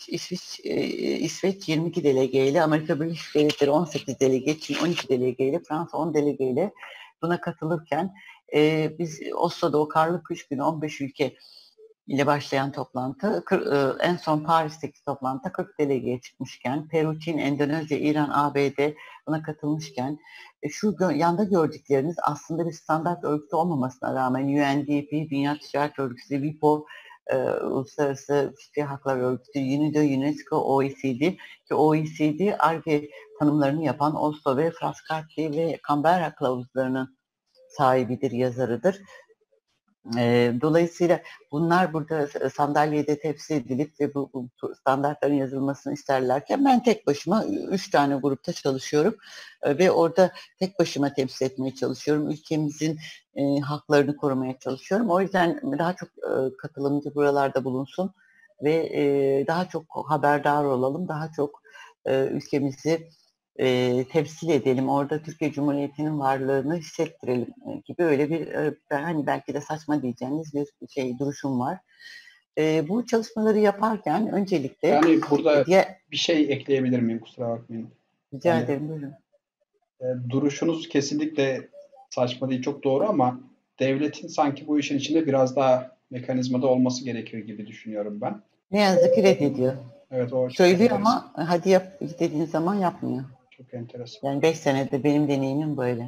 İsveç 22 delegeyle, Amerika Birleşik Devletleri 18 delege, Çin 12 delegeyle, Fransa 10 delegeyle buna katılırken biz Oslo'da o karlı kış günü 15 ülke ile başlayan toplantı, en son Paris'teki toplantı 40 delegeye çıkmışken, Peru, Çin, Endonezya, İran, ABD buna katılmışken, şu yanda gördükleriniz aslında bir standart örgütü olmamasına rağmen UNDP, Dünya Ticaret Örgütü, WIPO, Uluslararası Fikri Haklar Örgütü, UNIDO, UNESCO, OECD ki OECD ARGE tanımlarını yapan Oslo ve Frascati ve Canberra kılavuzlarının sahibidir, yazarıdır. Dolayısıyla bunlar burada sandalyede temsil edilip ve bu standartların yazılmasını isterlerken ben tek başıma 3 tane grupta çalışıyorum ve orada tek başıma temsil etmeye çalışıyorum. Ülkemizin haklarını korumaya çalışıyorum. O yüzden daha çok katılımcı buralarda bulunsun ve daha çok haberdar olalım, daha çok ülkemizi temsil edelim, orada Türkiye Cumhuriyeti'nin varlığını hissettirelim gibi öyle bir hani belki de saçma diyeceğiniz bir duruşum var. Bu çalışmaları yaparken öncelikle yani burada bir şey ekleyebilir miyim? Kusura bakmayın. Rica ederim, buyurun. Duruşunuz kesinlikle saçma değil, çok doğru ama devletin sanki bu işin içinde biraz daha mekanizmada olması gerekir gibi düşünüyorum ben. Ne yazık ki reddediyor. Evet, o söylüyor ama hadi yap dediğin zaman yapmıyor. Çok enteresan. Yani 5 senede benim deneyimim böyle.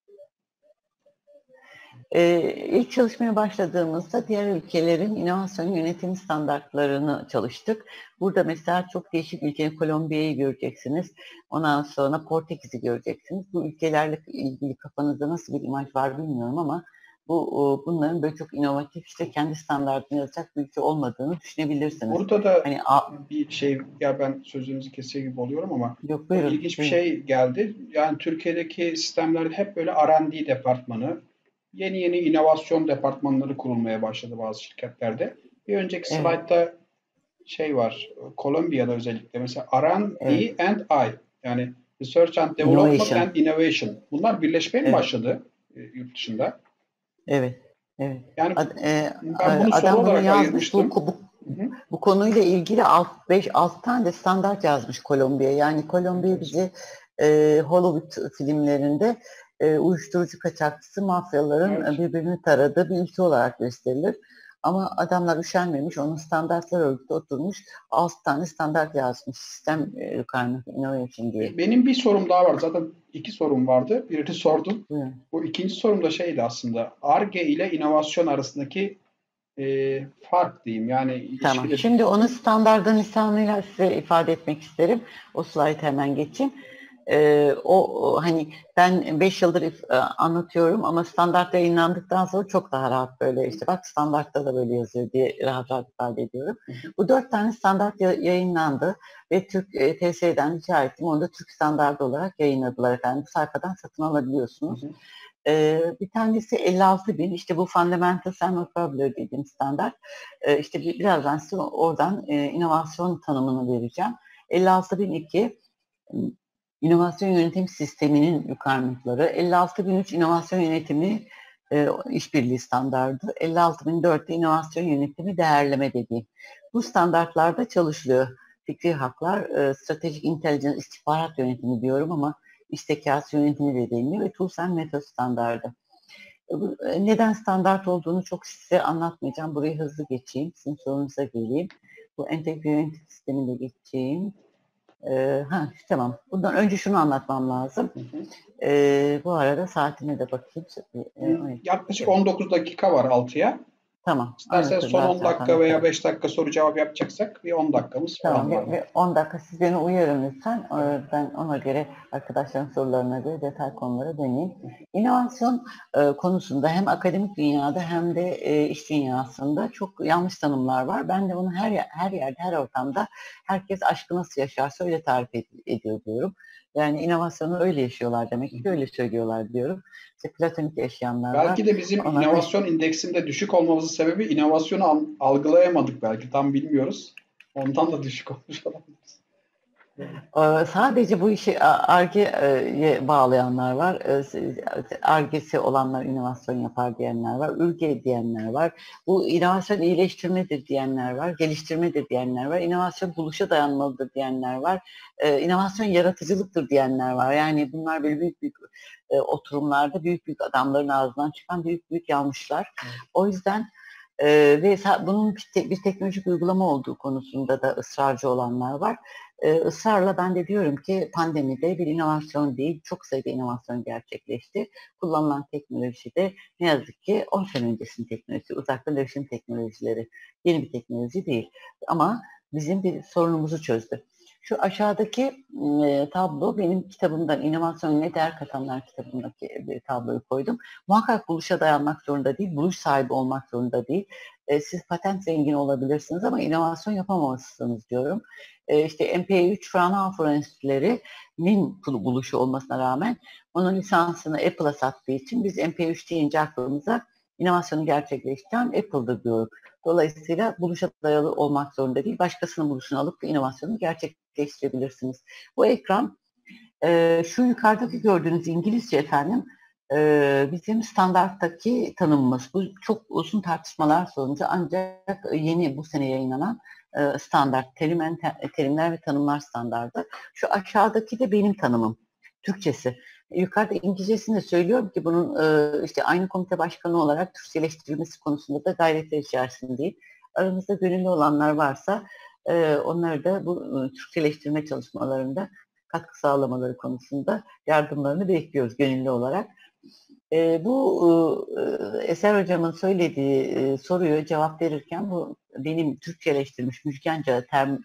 İlk çalışmaya başladığımızda diğer ülkelerin inovasyon yönetim standartlarını çalıştık. Burada mesela çok değişik ülke, Kolombiya'yı göreceksiniz. Ondan sonra Portekiz'i göreceksiniz. Bu ülkelerle ilgili kafanızda nasıl bir imaj var bilmiyorum ama bunların böyle çok inovatif, işte kendi standartını yazacak bir ülke olmadığını düşünebilirsiniz. Burada da hani, bir şey, ya ben sözünüzü kesiyor gibi oluyorum ama yok, buyurun, ilginç bir şey geldi. Yani Türkiye'deki sistemlerde hep böyle R&D departmanı, yeni inovasyon departmanları kurulmaya başladı bazı şirketlerde. Bir önceki slaytta şey var, Kolombiya'da özellikle mesela R&D and I, yani Research and Development and Innovation. Bunlar birleşmeye mi başladı yurt dışında? Evet. Yani ben bunu soru olarak ayırmıştım. Bu konuyla ilgili 5-6 tane de standart yazmış Kolombiya. Yani Kolombiya bizi Hollywood filmlerinde uyuşturucu kaçakçısı, mafyaların birbirini taradığı bir ülke olarak gösterilir. Ama adamlar üşenmemiş, onun standartlar örgütü oturmuş, 6 tane standart yazmış. Sistem Requirement Innovation diye. Benim bir sorum daha var. Zaten 2 sorum vardı. Birini sordum. Evet. Bu ikinci sorum da şeydi aslında. Ar-Ge ile inovasyon arasındaki fark diyeyim. Yani tamam. Şimdi onu standartın lisanıyla size ifade etmek isterim. O slaytı hemen geçeyim. Hani ben 5 yıldır anlatıyorum ama standart yayınlandıktan sonra çok daha rahat böyle işte bak standartta da böyle yazıyor diye rahat ifade ediyorum. Bu 4 tane standart yayınlandı ve Türk TSE'den rica ettim. Onu da Türk standartı olarak yayınladılar efendim. Bu sayfadan satın alabiliyorsunuz. Bir tanesi 56.000, işte bu Fundamental and Vocabulary dediğim standart. İşte birazdan size oradan inovasyon tanımını vereceğim. 56.002 İnovasyon Yönetim Sistemi'nin requirement'ları, 56.003 İnovasyon Yönetimi işbirliği standardı, 56.004'te İnovasyon Yönetimi değerleme dediğim. Bu standartlarda çalışılıyor. fikri haklar, stratejik intelligence, istihbarat yönetimi diyorum ama iş zekası yönetimi de deniliyor ve Tools and Method standardı. Neden standart olduğunu çok size anlatmayacağım. Burayı hızlı geçeyim. Sizin sorunuza geleyim. Bu entegre yönetim sistemine geçeyim. Tamam. Bundan önce şunu anlatmam lazım. Bu arada saatine de bakayım. Yaklaşık 19 dakika var 6'ya. Tamam. İsterseniz son 10 dakika veya 5 dakika soru cevap yapacaksak bir 10 dakikamız falan var. Ve 10 dakika siz beni uyarın lütfen. Ben ona göre arkadaşların sorularına göre detay konulara döneyim. İnovasyon konusunda hem akademik dünyada hem de iş dünyasında çok yanlış tanımlar var. Ben de bunu her yerde, her ortamda herkes aşkı nasıl yaşarsa öyle tarif ediyor diyorum. Yani inovasyonu öyle yaşıyorlar demek ki, öyle söylüyorlar diyorum. İşte platonik yaşayanlar var. Belki de bizim inovasyon indeksinde düşük olmamızın sebebi inovasyonu algılayamadık belki. Tam bilmiyoruz. Ondan da düşük olmuş olabiliriz. Sadece bu işi Ar-Ge'ye bağlayanlar var. Ar-Ge'si olanlar inovasyon yapar diyenler var. Ür-Ge diyenler var. Bu inovasyon iyileştirmedir diyenler var. Geliştirmedir diyenler var. İnovasyon buluşa dayanmalıdır diyenler var. İnovasyon yaratıcılıktır diyenler var. Yani bunlar böyle büyük büyük oturumlarda büyük büyük adamların ağzından çıkan büyük büyük yanlışlar. O yüzden ve bunun bir teknolojik uygulama olduğu konusunda da ısrarcı olanlar var. Israrla ben de diyorum ki pandemide bir inovasyon değil, çok sayıda inovasyon gerçekleşti. Kullanılan teknoloji de ne yazık ki 10 sene öncesinin teknolojisi, uzaktan erişim teknolojileri. Yeni bir teknoloji değil. Ama bizim bir sorunumuzu çözdü. Şu aşağıdaki tablo benim kitabımdan, İnovasyon Ne Değer Katanlar kitabındaki bir tabloyu koydum. Muhakkak buluşa dayanmak zorunda değil, buluş sahibi olmak zorunda değil. Siz patent zengini olabilirsiniz ama inovasyon yapamamışsınız diyorum. İşte MP3 Fraunhofer Enstitülerinin buluşu olmasına rağmen onun lisansını Apple'a sattığı için biz MP3 deyince aklımıza inovasyonu gerçekleştiren Apple'dır diyorum. Dolayısıyla buluşa dayalı olmak zorunda değil, başkasının buluşunu alıp da inovasyonu gerçekleştirebilirsiniz. Bu ekran, şu yukarıdaki gördüğünüz İngilizce efendim, bizim standarttaki tanımımız. Bu çok uzun tartışmalar sonucu ancak yeni bu sene yayınlanan standart, terimler ve tanımlar standardı. Şu aşağıdaki de benim tanımım, Türkçesi. Yukarıda İngilizcesini söylüyorum ki bunun işte aynı komite başkanı olarak Türkçeleştirilmesi konusunda da gayretler içerisindeyim. Aramızda gönüllü olanlar varsa onları da bu Türkçeleştirme çalışmalarında katkı sağlamaları konusunda yardımlarını bekliyoruz gönüllü olarak. Bu Eser Hocam'ın söylediği soruyu cevap verirken bu benim Türkçeleştirilmiş Müjganca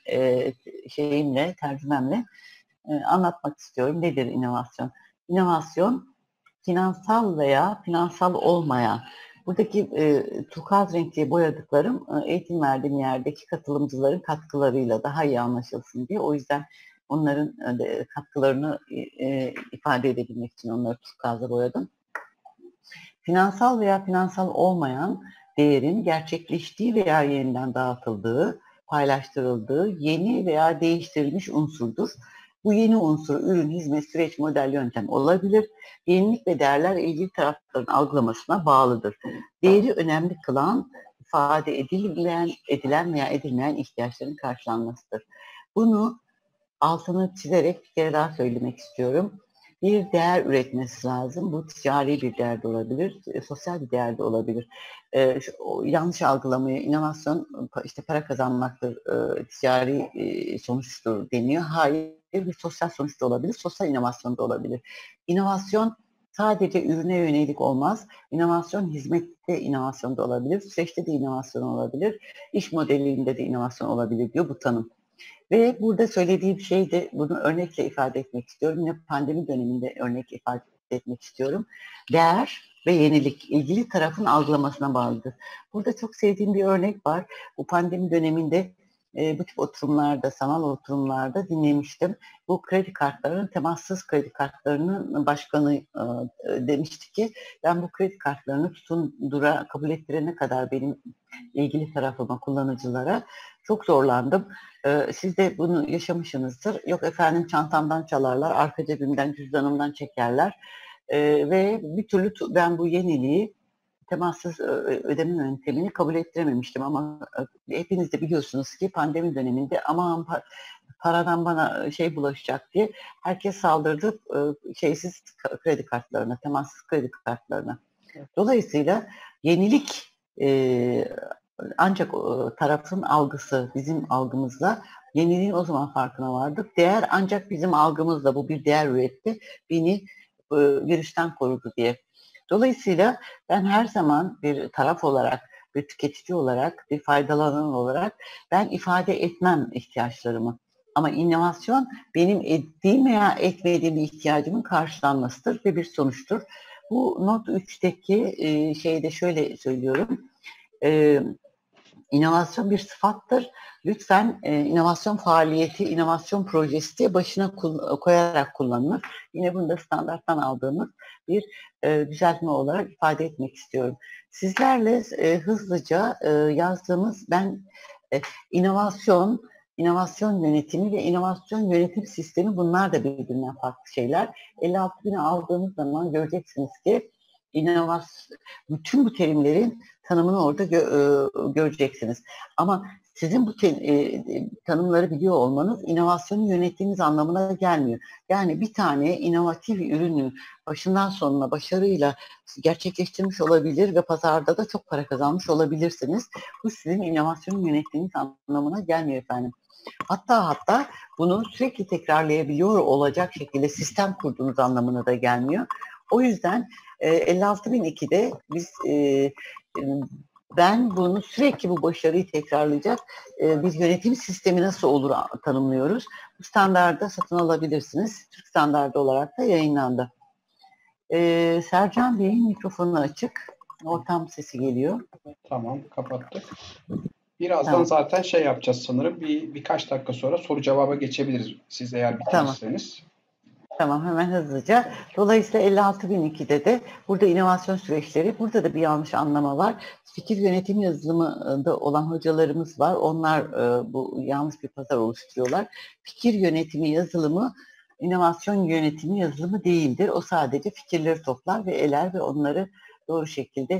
tercümemle anlatmak istiyorum. Nedir inovasyon? İnovasyon, finansal veya finansal olmayan, buradaki turkuaz renkli boyadıklarım eğitim verdiğim yerdeki katılımcıların katkılarıyla daha iyi anlaşılsın diye. O yüzden onların katkılarını ifade edebilmek için onları turkuazla boyadım. Finansal veya finansal olmayan değerin gerçekleştiği veya yeniden dağıtıldığı, paylaştırıldığı yeni veya değiştirilmiş unsurdur. Bu yeni unsur, ürün, hizmet, süreç, model, yöntem olabilir. Yenilik ve değerler ilgili tarafların algılamasına bağlıdır. Değeri önemli kılan, ifade edilen veya edilmeyen ihtiyaçların karşılanmasıdır. Bunu altını çizerek bir kere daha söylemek istiyorum. Bir değer üretmesi lazım. Bu ticari bir değer de olabilir, sosyal bir değer de olabilir. Yanlış algılamayı, inovasyon işte para kazanmaktır, ticari sonuçtur deniyor. Hayır, bir sosyal sonuç da olabilir, sosyal inovasyon da olabilir. İnovasyon sadece ürüne yönelik olmaz. İnovasyon hizmette inovasyon da olabilir, süreçte de inovasyon olabilir, iş modelinde de inovasyon olabilir diyor bu tanım. Ve burada söylediğim şey de bunu örnekle ifade etmek istiyorum. Yine pandemi döneminde örnek ifade etmek istiyorum. Değer ve yenilik ilgili tarafın algılamasına bağlıdır. Burada çok sevdiğim bir örnek var. Bu pandemi döneminde bu tip oturumlarda, sanal oturumlarda dinlemiştim. Bu kredi kartlarının, temassız kredi kartlarının başkanı demişti ki ben bu kredi kartlarını tutundura kabul ettirene kadar benim ilgili tarafıma, kullanıcılara çok zorlandım. Siz de bunu yaşamışsınızdır. Yok efendim çantamdan çalarlar, arka cebimden, cüzdanımdan çekerler. Ve bir türlü ben bu yeniliği temassız ödeme yöntemini kabul ettirememiştim ama hepiniz de biliyorsunuz ki pandemi döneminde aman paradan bana şey bulaşacak diye herkes saldırdı şeysiz kredi kartlarına, temassız kredi kartlarına. Dolayısıyla yenilik ancak tarafın algısı bizim algımızla yeniliğin o zaman farkına vardık. Değer ancak bizim algımızla bu bir değer üretti. Beni virüsten korudu diye. Dolayısıyla ben her zaman bir taraf olarak, bir tüketici olarak, bir faydalanan olarak ben ifade etmem ihtiyaçlarımı. Ama inovasyon benim ettiğim veya etmediğim ihtiyacımın karşılanmasıdır ve bir sonuçtur. Bu not 3'teki şeyde şöyle söylüyorum. İnovasyon bir sıfattır. Lütfen inovasyon faaliyeti, inovasyon projesi diye başına koyarak kullanılır. Yine bunu da standarttan aldığımız bir düzeltme olarak ifade etmek istiyorum. Sizlerle hızlıca yazdığımız ben inovasyon yönetimi ve inovasyon yönetim sistemi bunlar da birbirinden farklı şeyler. 56.000'i aldığınız zaman göreceksiniz ki bütün bu terimlerin tanımını orada göreceksiniz. Ama sizin bu tanımları biliyor olmanız inovasyonu yönettiğiniz anlamına gelmiyor. Yani bir tane inovatif ürünü başından sonuna başarıyla gerçekleştirmiş olabilir ve pazarda da çok para kazanmış olabilirsiniz. Bu sizin inovasyonu yönettiğiniz anlamına gelmiyor efendim. Hatta bunu sürekli tekrarlayabiliyor olacak şekilde sistem kurduğunuz anlamına da gelmiyor. O yüzden 56.002'de biz ben bunu sürekli bu başarıyı tekrarlayacak bir yönetim sistemi nasıl olur tanımlıyoruz. Bu standarda satın alabilirsiniz. Türk standardı olarak da yayınlandı. Sercan Bey'in mikrofonu açık. Ortam sesi geliyor. Tamam, kapattık. Birazdan zaten şey yapacağız sanırım. Birkaç dakika sonra soru cevaba geçebiliriz. Siz eğer bitirirseniz. Tamam, hemen hızlıca. Dolayısıyla 56.002'de de burada inovasyon süreçleri, burada da bir yanlış anlama var. Fikir yönetimi yazılımında olan hocalarımız var. Onlar bu yanlış bir pazar oluşturuyorlar. Fikir yönetimi yazılımı, inovasyon yönetimi yazılımı değildir. O sadece fikirleri toplar ve eler ve onları doğru şekilde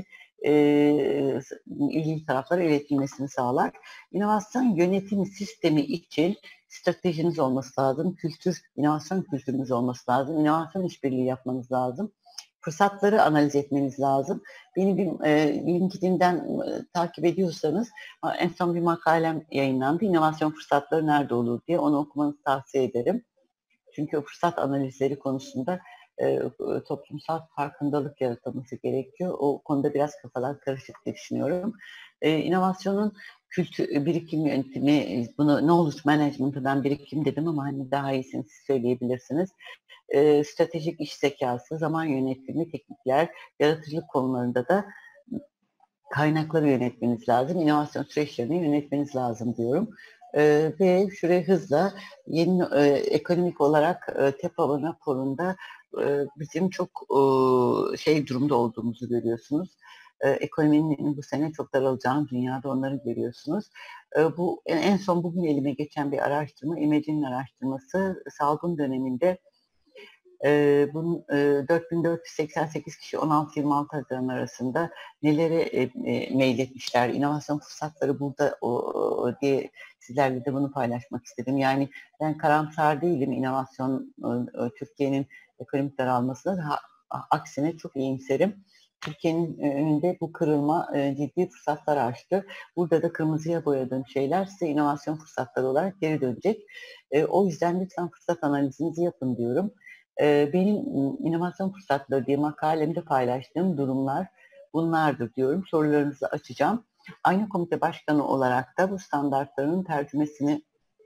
ilgili taraflara iletilmesini sağlar. İnovasyon yönetimi sistemi için stratejiniz olması lazım, inovasyon kültürünüz olması lazım, inovasyon işbirliği yapmanız lazım, fırsatları analiz etmeniz lazım. Beni LinkedIn'den takip ediyorsanız en son bir makalem yayınlandı. İnovasyon fırsatları nerede olur diye, onu okumanızı tavsiye ederim. Çünkü o fırsat analizleri konusunda toplumsal farkındalık yaratılması gerekiyor. O konuda biraz kafalar karışık diye düşünüyorum. İnovasyonun birikim yöntemi, bunu knowledge management'ı birikim dedim ama hani daha iyisini siz söyleyebilirsiniz. Stratejik iş zekası, zaman yönetimi, teknikler, yaratıcılık konularında da kaynakları yönetmeniz lazım. İnovasyon süreçlerini yönetmeniz lazım diyorum. Ve şuraya hızla yeni ekonomik olarak TEPAV'ın raporunda bizim çok durumda olduğumuzu görüyorsunuz. Ekonominin bu sene çok daralacağını dünyada onları görüyorsunuz. Bu en son bugün elime geçen bir araştırma, Imagine araştırması salgın döneminde bunun 4.488 kişi 16-26 Haziran arasında nelere mail etmişler, inovasyon fırsatları burada diye sizlerle de bunu paylaşmak istedim. Yani ben karamsar değilim inovasyon Türkiye'nin ekonomik daralmasına, aksine çok iyimserim. Türkiye'nin önünde bu kırılma ciddi fırsatlar açtı. Burada da kırmızıya boyadığım şeyler size inovasyon fırsatları olarak geri dönecek. O yüzden lütfen fırsat analizinizi yapın diyorum. Benim inovasyon fırsatları diye makalemde paylaştığım durumlar bunlardır diyorum. Sorularınızı açacağım. Aynı komite başkanı olarak da bu standartların tercümesini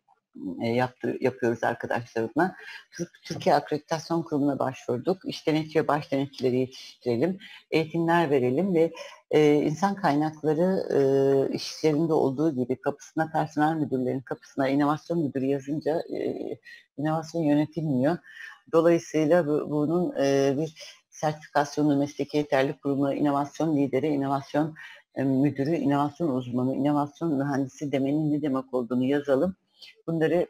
yapıyoruz arkadaşlarımla. Türkiye Akreditasyon Kurumu'na başvurduk. İş denetçi ve baş denetçileri yetiştirelim, eğitimler verelim ve insan kaynakları işlerinde olduğu gibi kapısına, personel müdürlerinin kapısına inovasyon müdürü yazınca inovasyon yönetilmiyor. Dolayısıyla bunun bir sertifikasyonu, mesleki yeterlilik kurumu, inovasyon lideri, inovasyon müdürü, inovasyon uzmanı, inovasyon mühendisi demenin ne demek olduğunu yazalım. Bunları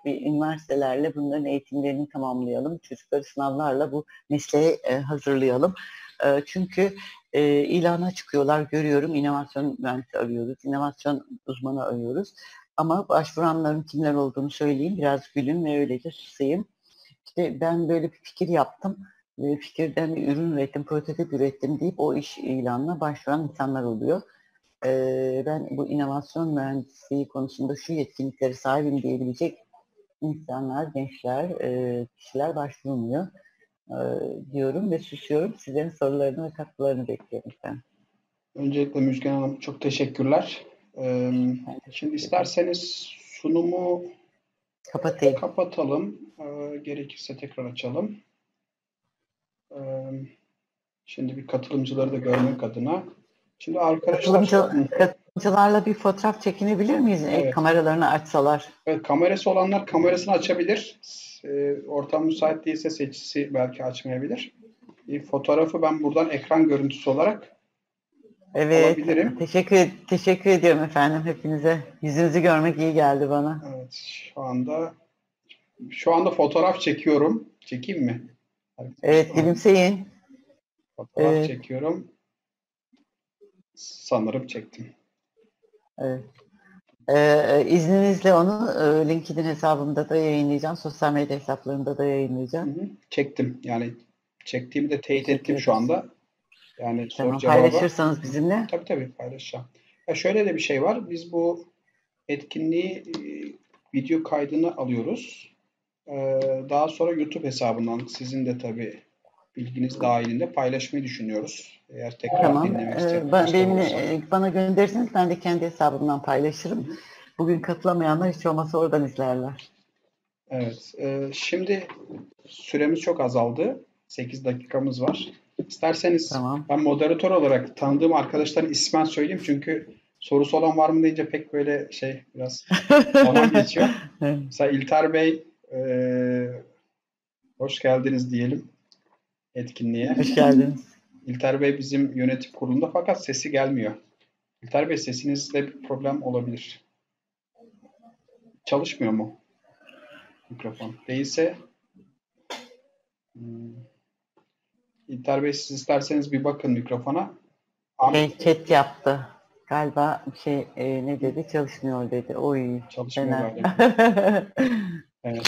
üniversitelerle bunların eğitimlerini tamamlayalım. Çocukları sınavlarla bu mesleğe hazırlayalım. Çünkü ilana çıkıyorlar, görüyorum. İnovasyon mühendisi arıyoruz, inovasyon uzmanı arıyoruz. Ama başvuranların kimler olduğunu söyleyeyim, biraz gülün ve öylece susayım. İşte ben böyle bir fikir yaptım. Fikirden bir ürün ürettim, prototip ürettim deyip o iş ilanına başvuran insanlar oluyor. Ben bu inovasyon mühendisliği konusunda şu yetkinlikleri sahibim diyebilecek insanlar, gençler, kişiler başvurmuyor diyorum ve susuyorum. Sizlerin sorularını ve katkılarını bekliyorum efendim. Öncelikle Müjgan Hanım çok teşekkürler. Şimdi isterseniz sunumu kapatalım. Gerekirse tekrar açalım. Şimdi bir katılımcıları da görmek adına. Şimdi arkadaşlar... Katılımcılarla bir fotoğraf çekinebilir miyiz? Evet. Kameralarını açsalar. Evet, kamerası olanlar kamerasını açabilir. Ortam müsait değilse seçicisi belki açmayabilir. Fotoğrafı ben buradan ekran görüntüsü olarak alabilirim. Teşekkür ediyorum efendim hepinize. Yüzünüzü görmek iyi geldi bana. Evet, şu anda fotoğraf çekiyorum. Çekeyim mi? Evet, gülümseyin. Fotoğraf çekiyorum. Sanırım çektim. Evet. İzninizle onu LinkedIn hesabımda da yayınlayacağım. Sosyal medya hesaplarında da yayınlayacağım. Çektim. Yani çektiğimi de teyit ettim şu anda. Yani tamam, paylaşırsanız bizimle. Tabii paylaşacağım. Ya şöyle de bir şey var. Biz bu etkinliği video kaydını alıyoruz. Daha sonra YouTube hesabından sizin de tabii bilginiz dahilinde paylaşmayı düşünüyoruz. Eğer tekrar dinlemek isteyen bana gönderirseniz ben de kendi hesabımdan paylaşırım. Bugün katılamayanlar hiç olmazsa oradan izlerler. Evet. Şimdi süremiz çok azaldı. 8 dakikamız var. İsterseniz ben moderatör olarak tanıdığım arkadaşların ismen söyleyeyim. Çünkü sorusu olan var mı deyince pek böyle biraz zaman geçiyor. Mesela İlter Bey hoş geldiniz diyelim etkinliğe. Hoş geldiniz. İlter Bey bizim yönetim kurulunda fakat sesi gelmiyor. İlter Bey sesinizde bir problem olabilir. Çalışmıyor mu mikrofon? Değilse İlter Bey siz isterseniz bir bakın mikrofona. Chat yaptı. Galiba ne dedi? Çalışmıyor dedi. Oy. Çalışmıyor galiba. Evet.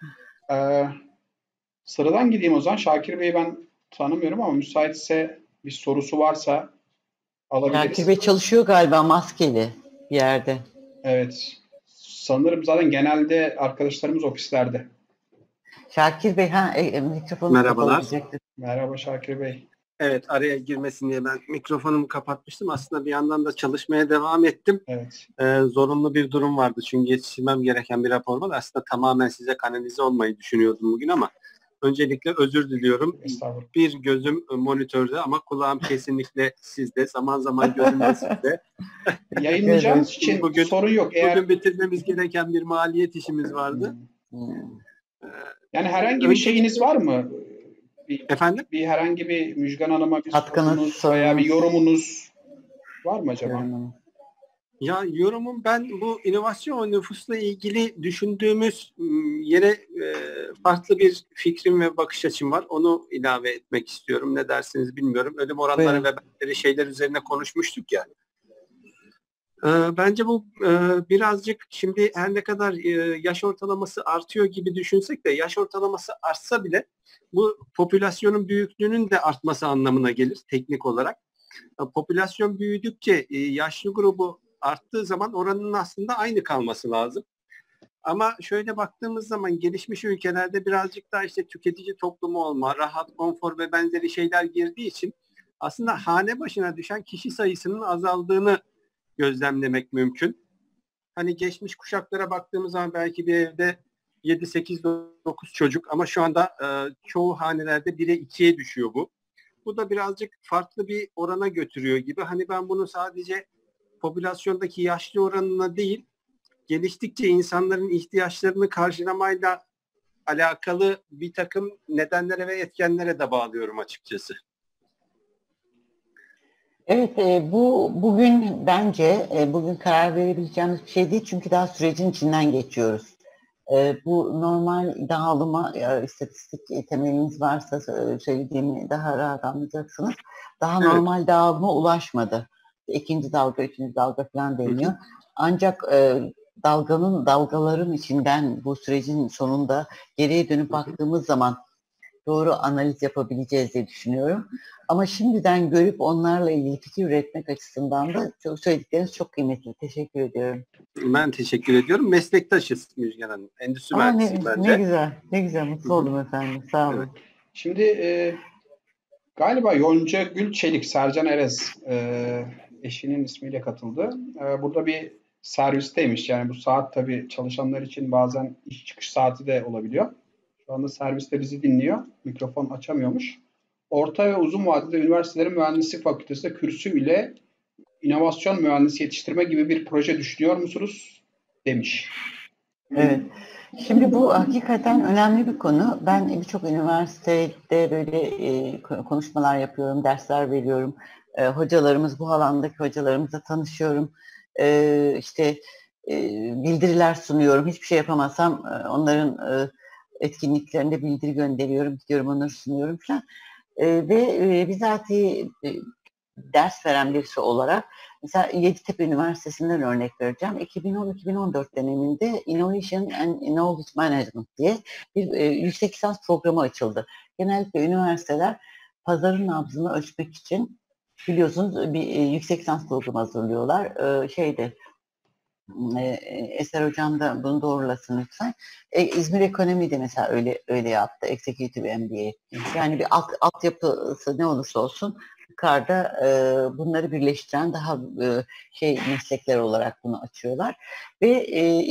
Sıradan gideyim o zaman. Şakir Bey'i ben tanımıyorum ama müsaitse bir sorusu varsa alabiliriz. Şakir Bey çalışıyor galiba maskeli bir yerde. Evet. Sanırım zaten genelde arkadaşlarımız ofislerde. Şakir Bey, mikrofonu merhabalar. Merhaba Şakir Bey. Evet, araya girmesin diye ben mikrofonumu kapatmıştım. Aslında bir yandan da çalışmaya devam ettim. Evet. Zorunlu bir durum vardı çünkü yetiştirmem gereken bir rapor var. Aslında tamamen size kanalize olmayı düşünüyordum bugün ama öncelikle özür diliyorum. Bir gözüm monitörde ama kulağım kesinlikle sizde. Zaman zaman gözüm de sizde. Yayınlayacağımız için bugün, sorun yok. Bugün bitirmemiz gereken bir maliyet işimiz vardı. Yani herhangi bir şeyiniz var mı? Efendim? Bir herhangi bir Müjgan Hanım'a bir sorunuz veya bir yorumunuz var mı acaba? Ya yorumum ben bu inovasyon ve nüfusla ilgili düşündüğümüz yere farklı bir fikrim ve bakış açım var. Onu ilave etmek istiyorum. Ne dersiniz bilmiyorum. Ölüm oranları ve benzeri şeyler üzerine konuşmuştuk ya. Bence bu birazcık şimdi her ne kadar yaş ortalaması artıyor gibi düşünsek de yaş ortalaması artsa bile bu popülasyonun büyüklüğünün de artması anlamına gelir teknik olarak. Popülasyon büyüdükçe yaşlı grubu arttığı zaman oranın aslında aynı kalması lazım. Ama şöyle baktığımız zaman gelişmiş ülkelerde birazcık daha işte tüketici toplumu olma, rahat, konfor ve benzeri şeyler girdiği için aslında hane başına düşen kişi sayısının azaldığını gözlemlemek mümkün. Hani geçmiş kuşaklara baktığımız zaman belki bir evde 7, 8, 9 çocuk ama şu anda çoğu hanelerde 1'e 2'ye düşüyor bu. Bu da birazcık farklı bir orana götürüyor gibi. Hani ben bunu sadece popülasyondaki yaşlı oranına değil, geliştikçe insanların ihtiyaçlarını karşılamayla alakalı bir takım nedenlere ve etkenlere de bağlıyorum açıkçası. Evet, bugün bence bugün karar verebileceğimiz bir şey değil çünkü daha sürecin içinden geçiyoruz. Bu normal dağılıma istatistik temeliniz varsa söylediğimi daha rahat anlayacaksınız. Daha Evet. normal dağılıma ulaşmadı. İkinci dalga, üçüncü dalga falan deniyor. Ancak dalgaların içinden bu sürecin sonunda geriye dönüp baktığımız zaman doğru analiz yapabileceğiz diye düşünüyorum. Ama şimdiden görüp onlarla ilgili fikir üretmek açısından da söyledikleriniz çok kıymetli. Teşekkür ediyorum. Ben teşekkür ediyorum. Meslektaşız Müjgan Hanım. Endüstri mühendisiyim ben de. Ne güzel, ne güzel. Mutlu oldum efendim. Sağ olun. Evet. Şimdi galiba Yonca Gülçelik, Sercan Erez eşinin ismiyle katıldı. Burada bir servisteymiş. Yani bu saat tabii çalışanlar için bazen iş çıkış saati de olabiliyor. Şu anda serviste bizi dinliyor. Mikrofon açamıyormuş. Orta ve uzun vadede üniversitelerin mühendislik fakültesinde kürsü ile inovasyon mühendisi yetiştirme gibi bir proje düşünüyor musunuz? Demiş. Evet. Şimdi bu hakikaten önemli bir konu. Ben birçok üniversitede böyle konuşmalar yapıyorum, dersler veriyorum. Hocalarımız, bu alandaki hocalarımızla tanışıyorum. Bildiriler sunuyorum. Hiçbir şey yapamazsam onların etkinliklerinde bildiri gönderiyorum, gidiyorum onları sunuyorum falan. Bizatihi ders veren birisi olarak mesela Yeditepe Üniversitesi'nden örnek vereceğim. 2010-2014 döneminde Innovation and Knowledge Management diye bir yüksek lisans programı açıldı. Genellikle üniversiteler pazarın nabzını ölçmek için biliyorsunuz bir yüksek lisans programı hazırlıyorlar. Eser Hocam da bunu doğrulasın lütfen. İzmir Ekonomi de mesela öyle yaptı. Executive MBA. Yani bir altyapısı ne olursa olsun yukarıda bunları birleştiren daha meslekler olarak bunu açıyorlar. Ve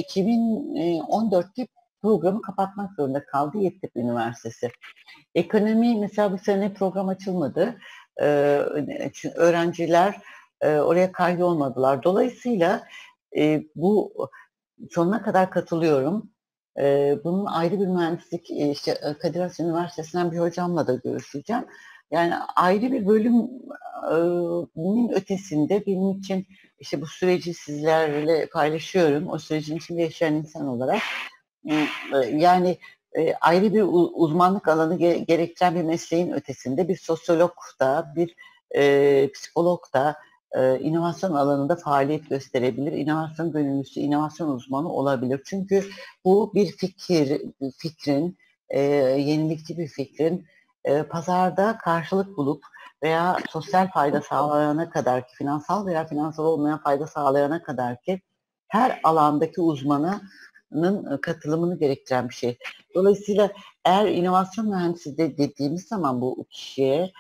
2014'te programı kapatmak zorunda kaldı Yeditepe Üniversitesi. Ekonomi mesela bu sene program açılmadı. Çünkü öğrenciler oraya kaydolmadılar. Dolayısıyla bu sonuna kadar katılıyorum. Bunun ayrı bir mühendislik, Kadir Has Üniversitesi'nden bir hocamla da görüşeceğim. Yani ayrı bir bölümün ötesinde benim için bu süreci sizlerle paylaşıyorum. O sürecin içinde yaşayan insan olarak. Yani ayrı bir uzmanlık alanı gerektiren bir mesleğin ötesinde bir sosyolog da, bir psikolog da inovasyon alanında faaliyet gösterebilir. İnovasyon gönüllüsü, inovasyon uzmanı olabilir. Çünkü bu bir fikrin, yenilikçi bir fikrin pazarda karşılık bulup veya sosyal fayda sağlayana kadar ki, finansal veya finansal olmayan fayda sağlayana kadar ki her alandaki uzmanın katılımını gerektiren bir şey. Dolayısıyla eğer inovasyon mühendisi dediğimiz zaman bu kişiye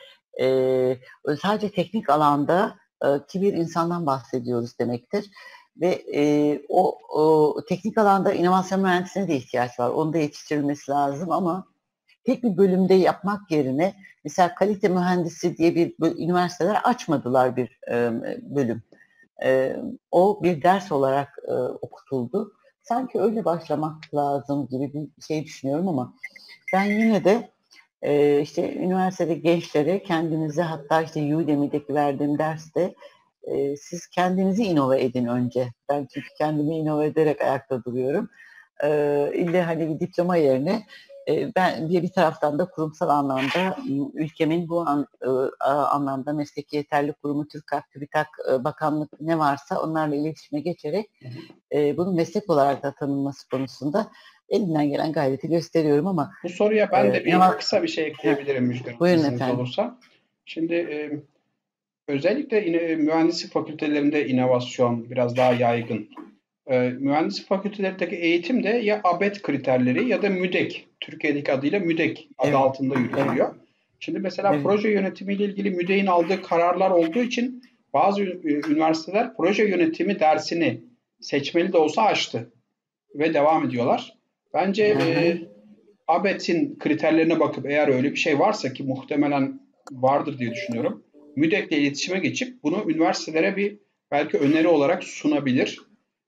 sadece teknik alanda ki bir insandan bahsediyoruz demektir. Ve o teknik alanda inovasyon mühendisine de ihtiyaç var. Onu da yetiştirilmesi lazım ama tek bir bölümde yapmak yerine mesela kalite mühendisi diye bir üniversiteler açmadılar bir bölüm. O bir ders olarak okutuldu. Sanki öyle başlamak lazım gibi bir şey düşünüyorum ama ben yine de üniversitede gençlere kendinize, hatta Udemy'deki verdiğim derste siz kendinizi inove edin önce. Ben çünkü kendimi inove ederek ayakta duruyorum. İlle hani bir diploma yerine ben bir taraftan da kurumsal anlamda ülkemin bu anlamda mesleki yeterlilik kurumu, TÜRKAK, TÜBİTAK, bakanlık ne varsa onlarla iletişime geçerek bunun meslek olarak da tanınması konusunda elimden gelen gayreti gösteriyorum ama bu soruya ben de kısa bir şey ekleyebilirim Müjgan Hanım, izniniz olursa. Şimdi özellikle mühendislik fakültelerinde inovasyon biraz daha yaygın. Mühendislik fakültelerindeki eğitim de ya ABET kriterleri ya da MÜDEK, Türkiye'deki adıyla MÜDEK adı altında yürütülüyor. Şimdi mesela proje yönetimiyle ilgili MÜDEK'in aldığı kararlar olduğu için bazı üniversiteler proje yönetimi dersini seçmeli de olsa açtı ve devam ediyorlar. Bence ABET'in kriterlerine bakıp eğer öyle bir şey varsa ki muhtemelen vardır diye düşünüyorum. MÜDEK'le iletişime geçip bunu üniversitelere bir belki öneri olarak sunabilir.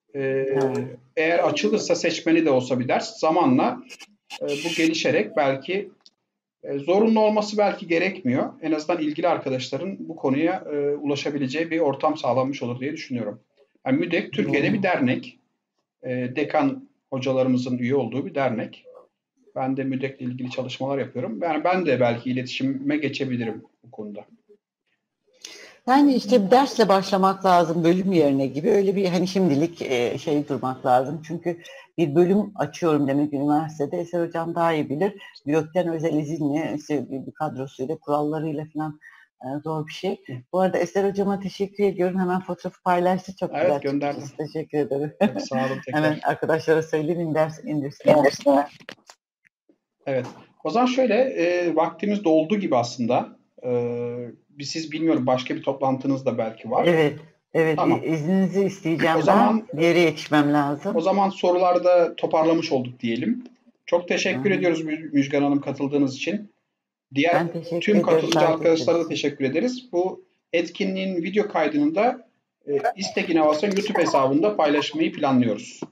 Eğer açılırsa seçmeli de olsa bir ders zamanla bu gelişerek belki zorunlu olması belki gerekmiyor. En azından ilgili arkadaşların bu konuya ulaşabileceği bir ortam sağlanmış olur diye düşünüyorum. Yani MÜDEK Türkiye'de bir dernek. Dekan hocalarımızın üye olduğu bir dernek. Ben de müdekle ilgili çalışmalar yapıyorum. Yani ben de belki iletişime geçebilirim bu konuda. Yani işte bir dersle başlamak lazım bölüm yerine gibi, öyle bir hani şimdilik şey durmak lazım. Çünkü bir bölüm açıyorum demek üniversitede, Eser Hocam daha iyi bilir. Gökten özel izinle, işte bir kadrosuyla, kurallarıyla falan zor bir şey. Bu arada Eser Hocama teşekkür ediyorum. Hemen fotoğrafı paylaştı. Çok güzel Evet, gönderdim. çıktı. Teşekkür ederim. Çok sağ olun tekrar. Hemen arkadaşlara söyleyeyim, indirsinler. Evet. O zaman şöyle, vaktimiz doldu gibi aslında. Siz bilmiyorum, başka bir toplantınız da belki var. Evet, Tamam. izninizi isteyeceğim. O zaman bir yere yetişmem lazım. O zaman sorularda toparlamış olduk diyelim. Çok teşekkür ediyoruz Müjgan Hanım katıldığınız için. Diğer tüm katılımcı arkadaşlara da teşekkür ederiz. Bu etkinliğin video kaydını da İstek İnovasyon YouTube hesabında paylaşmayı planlıyoruz.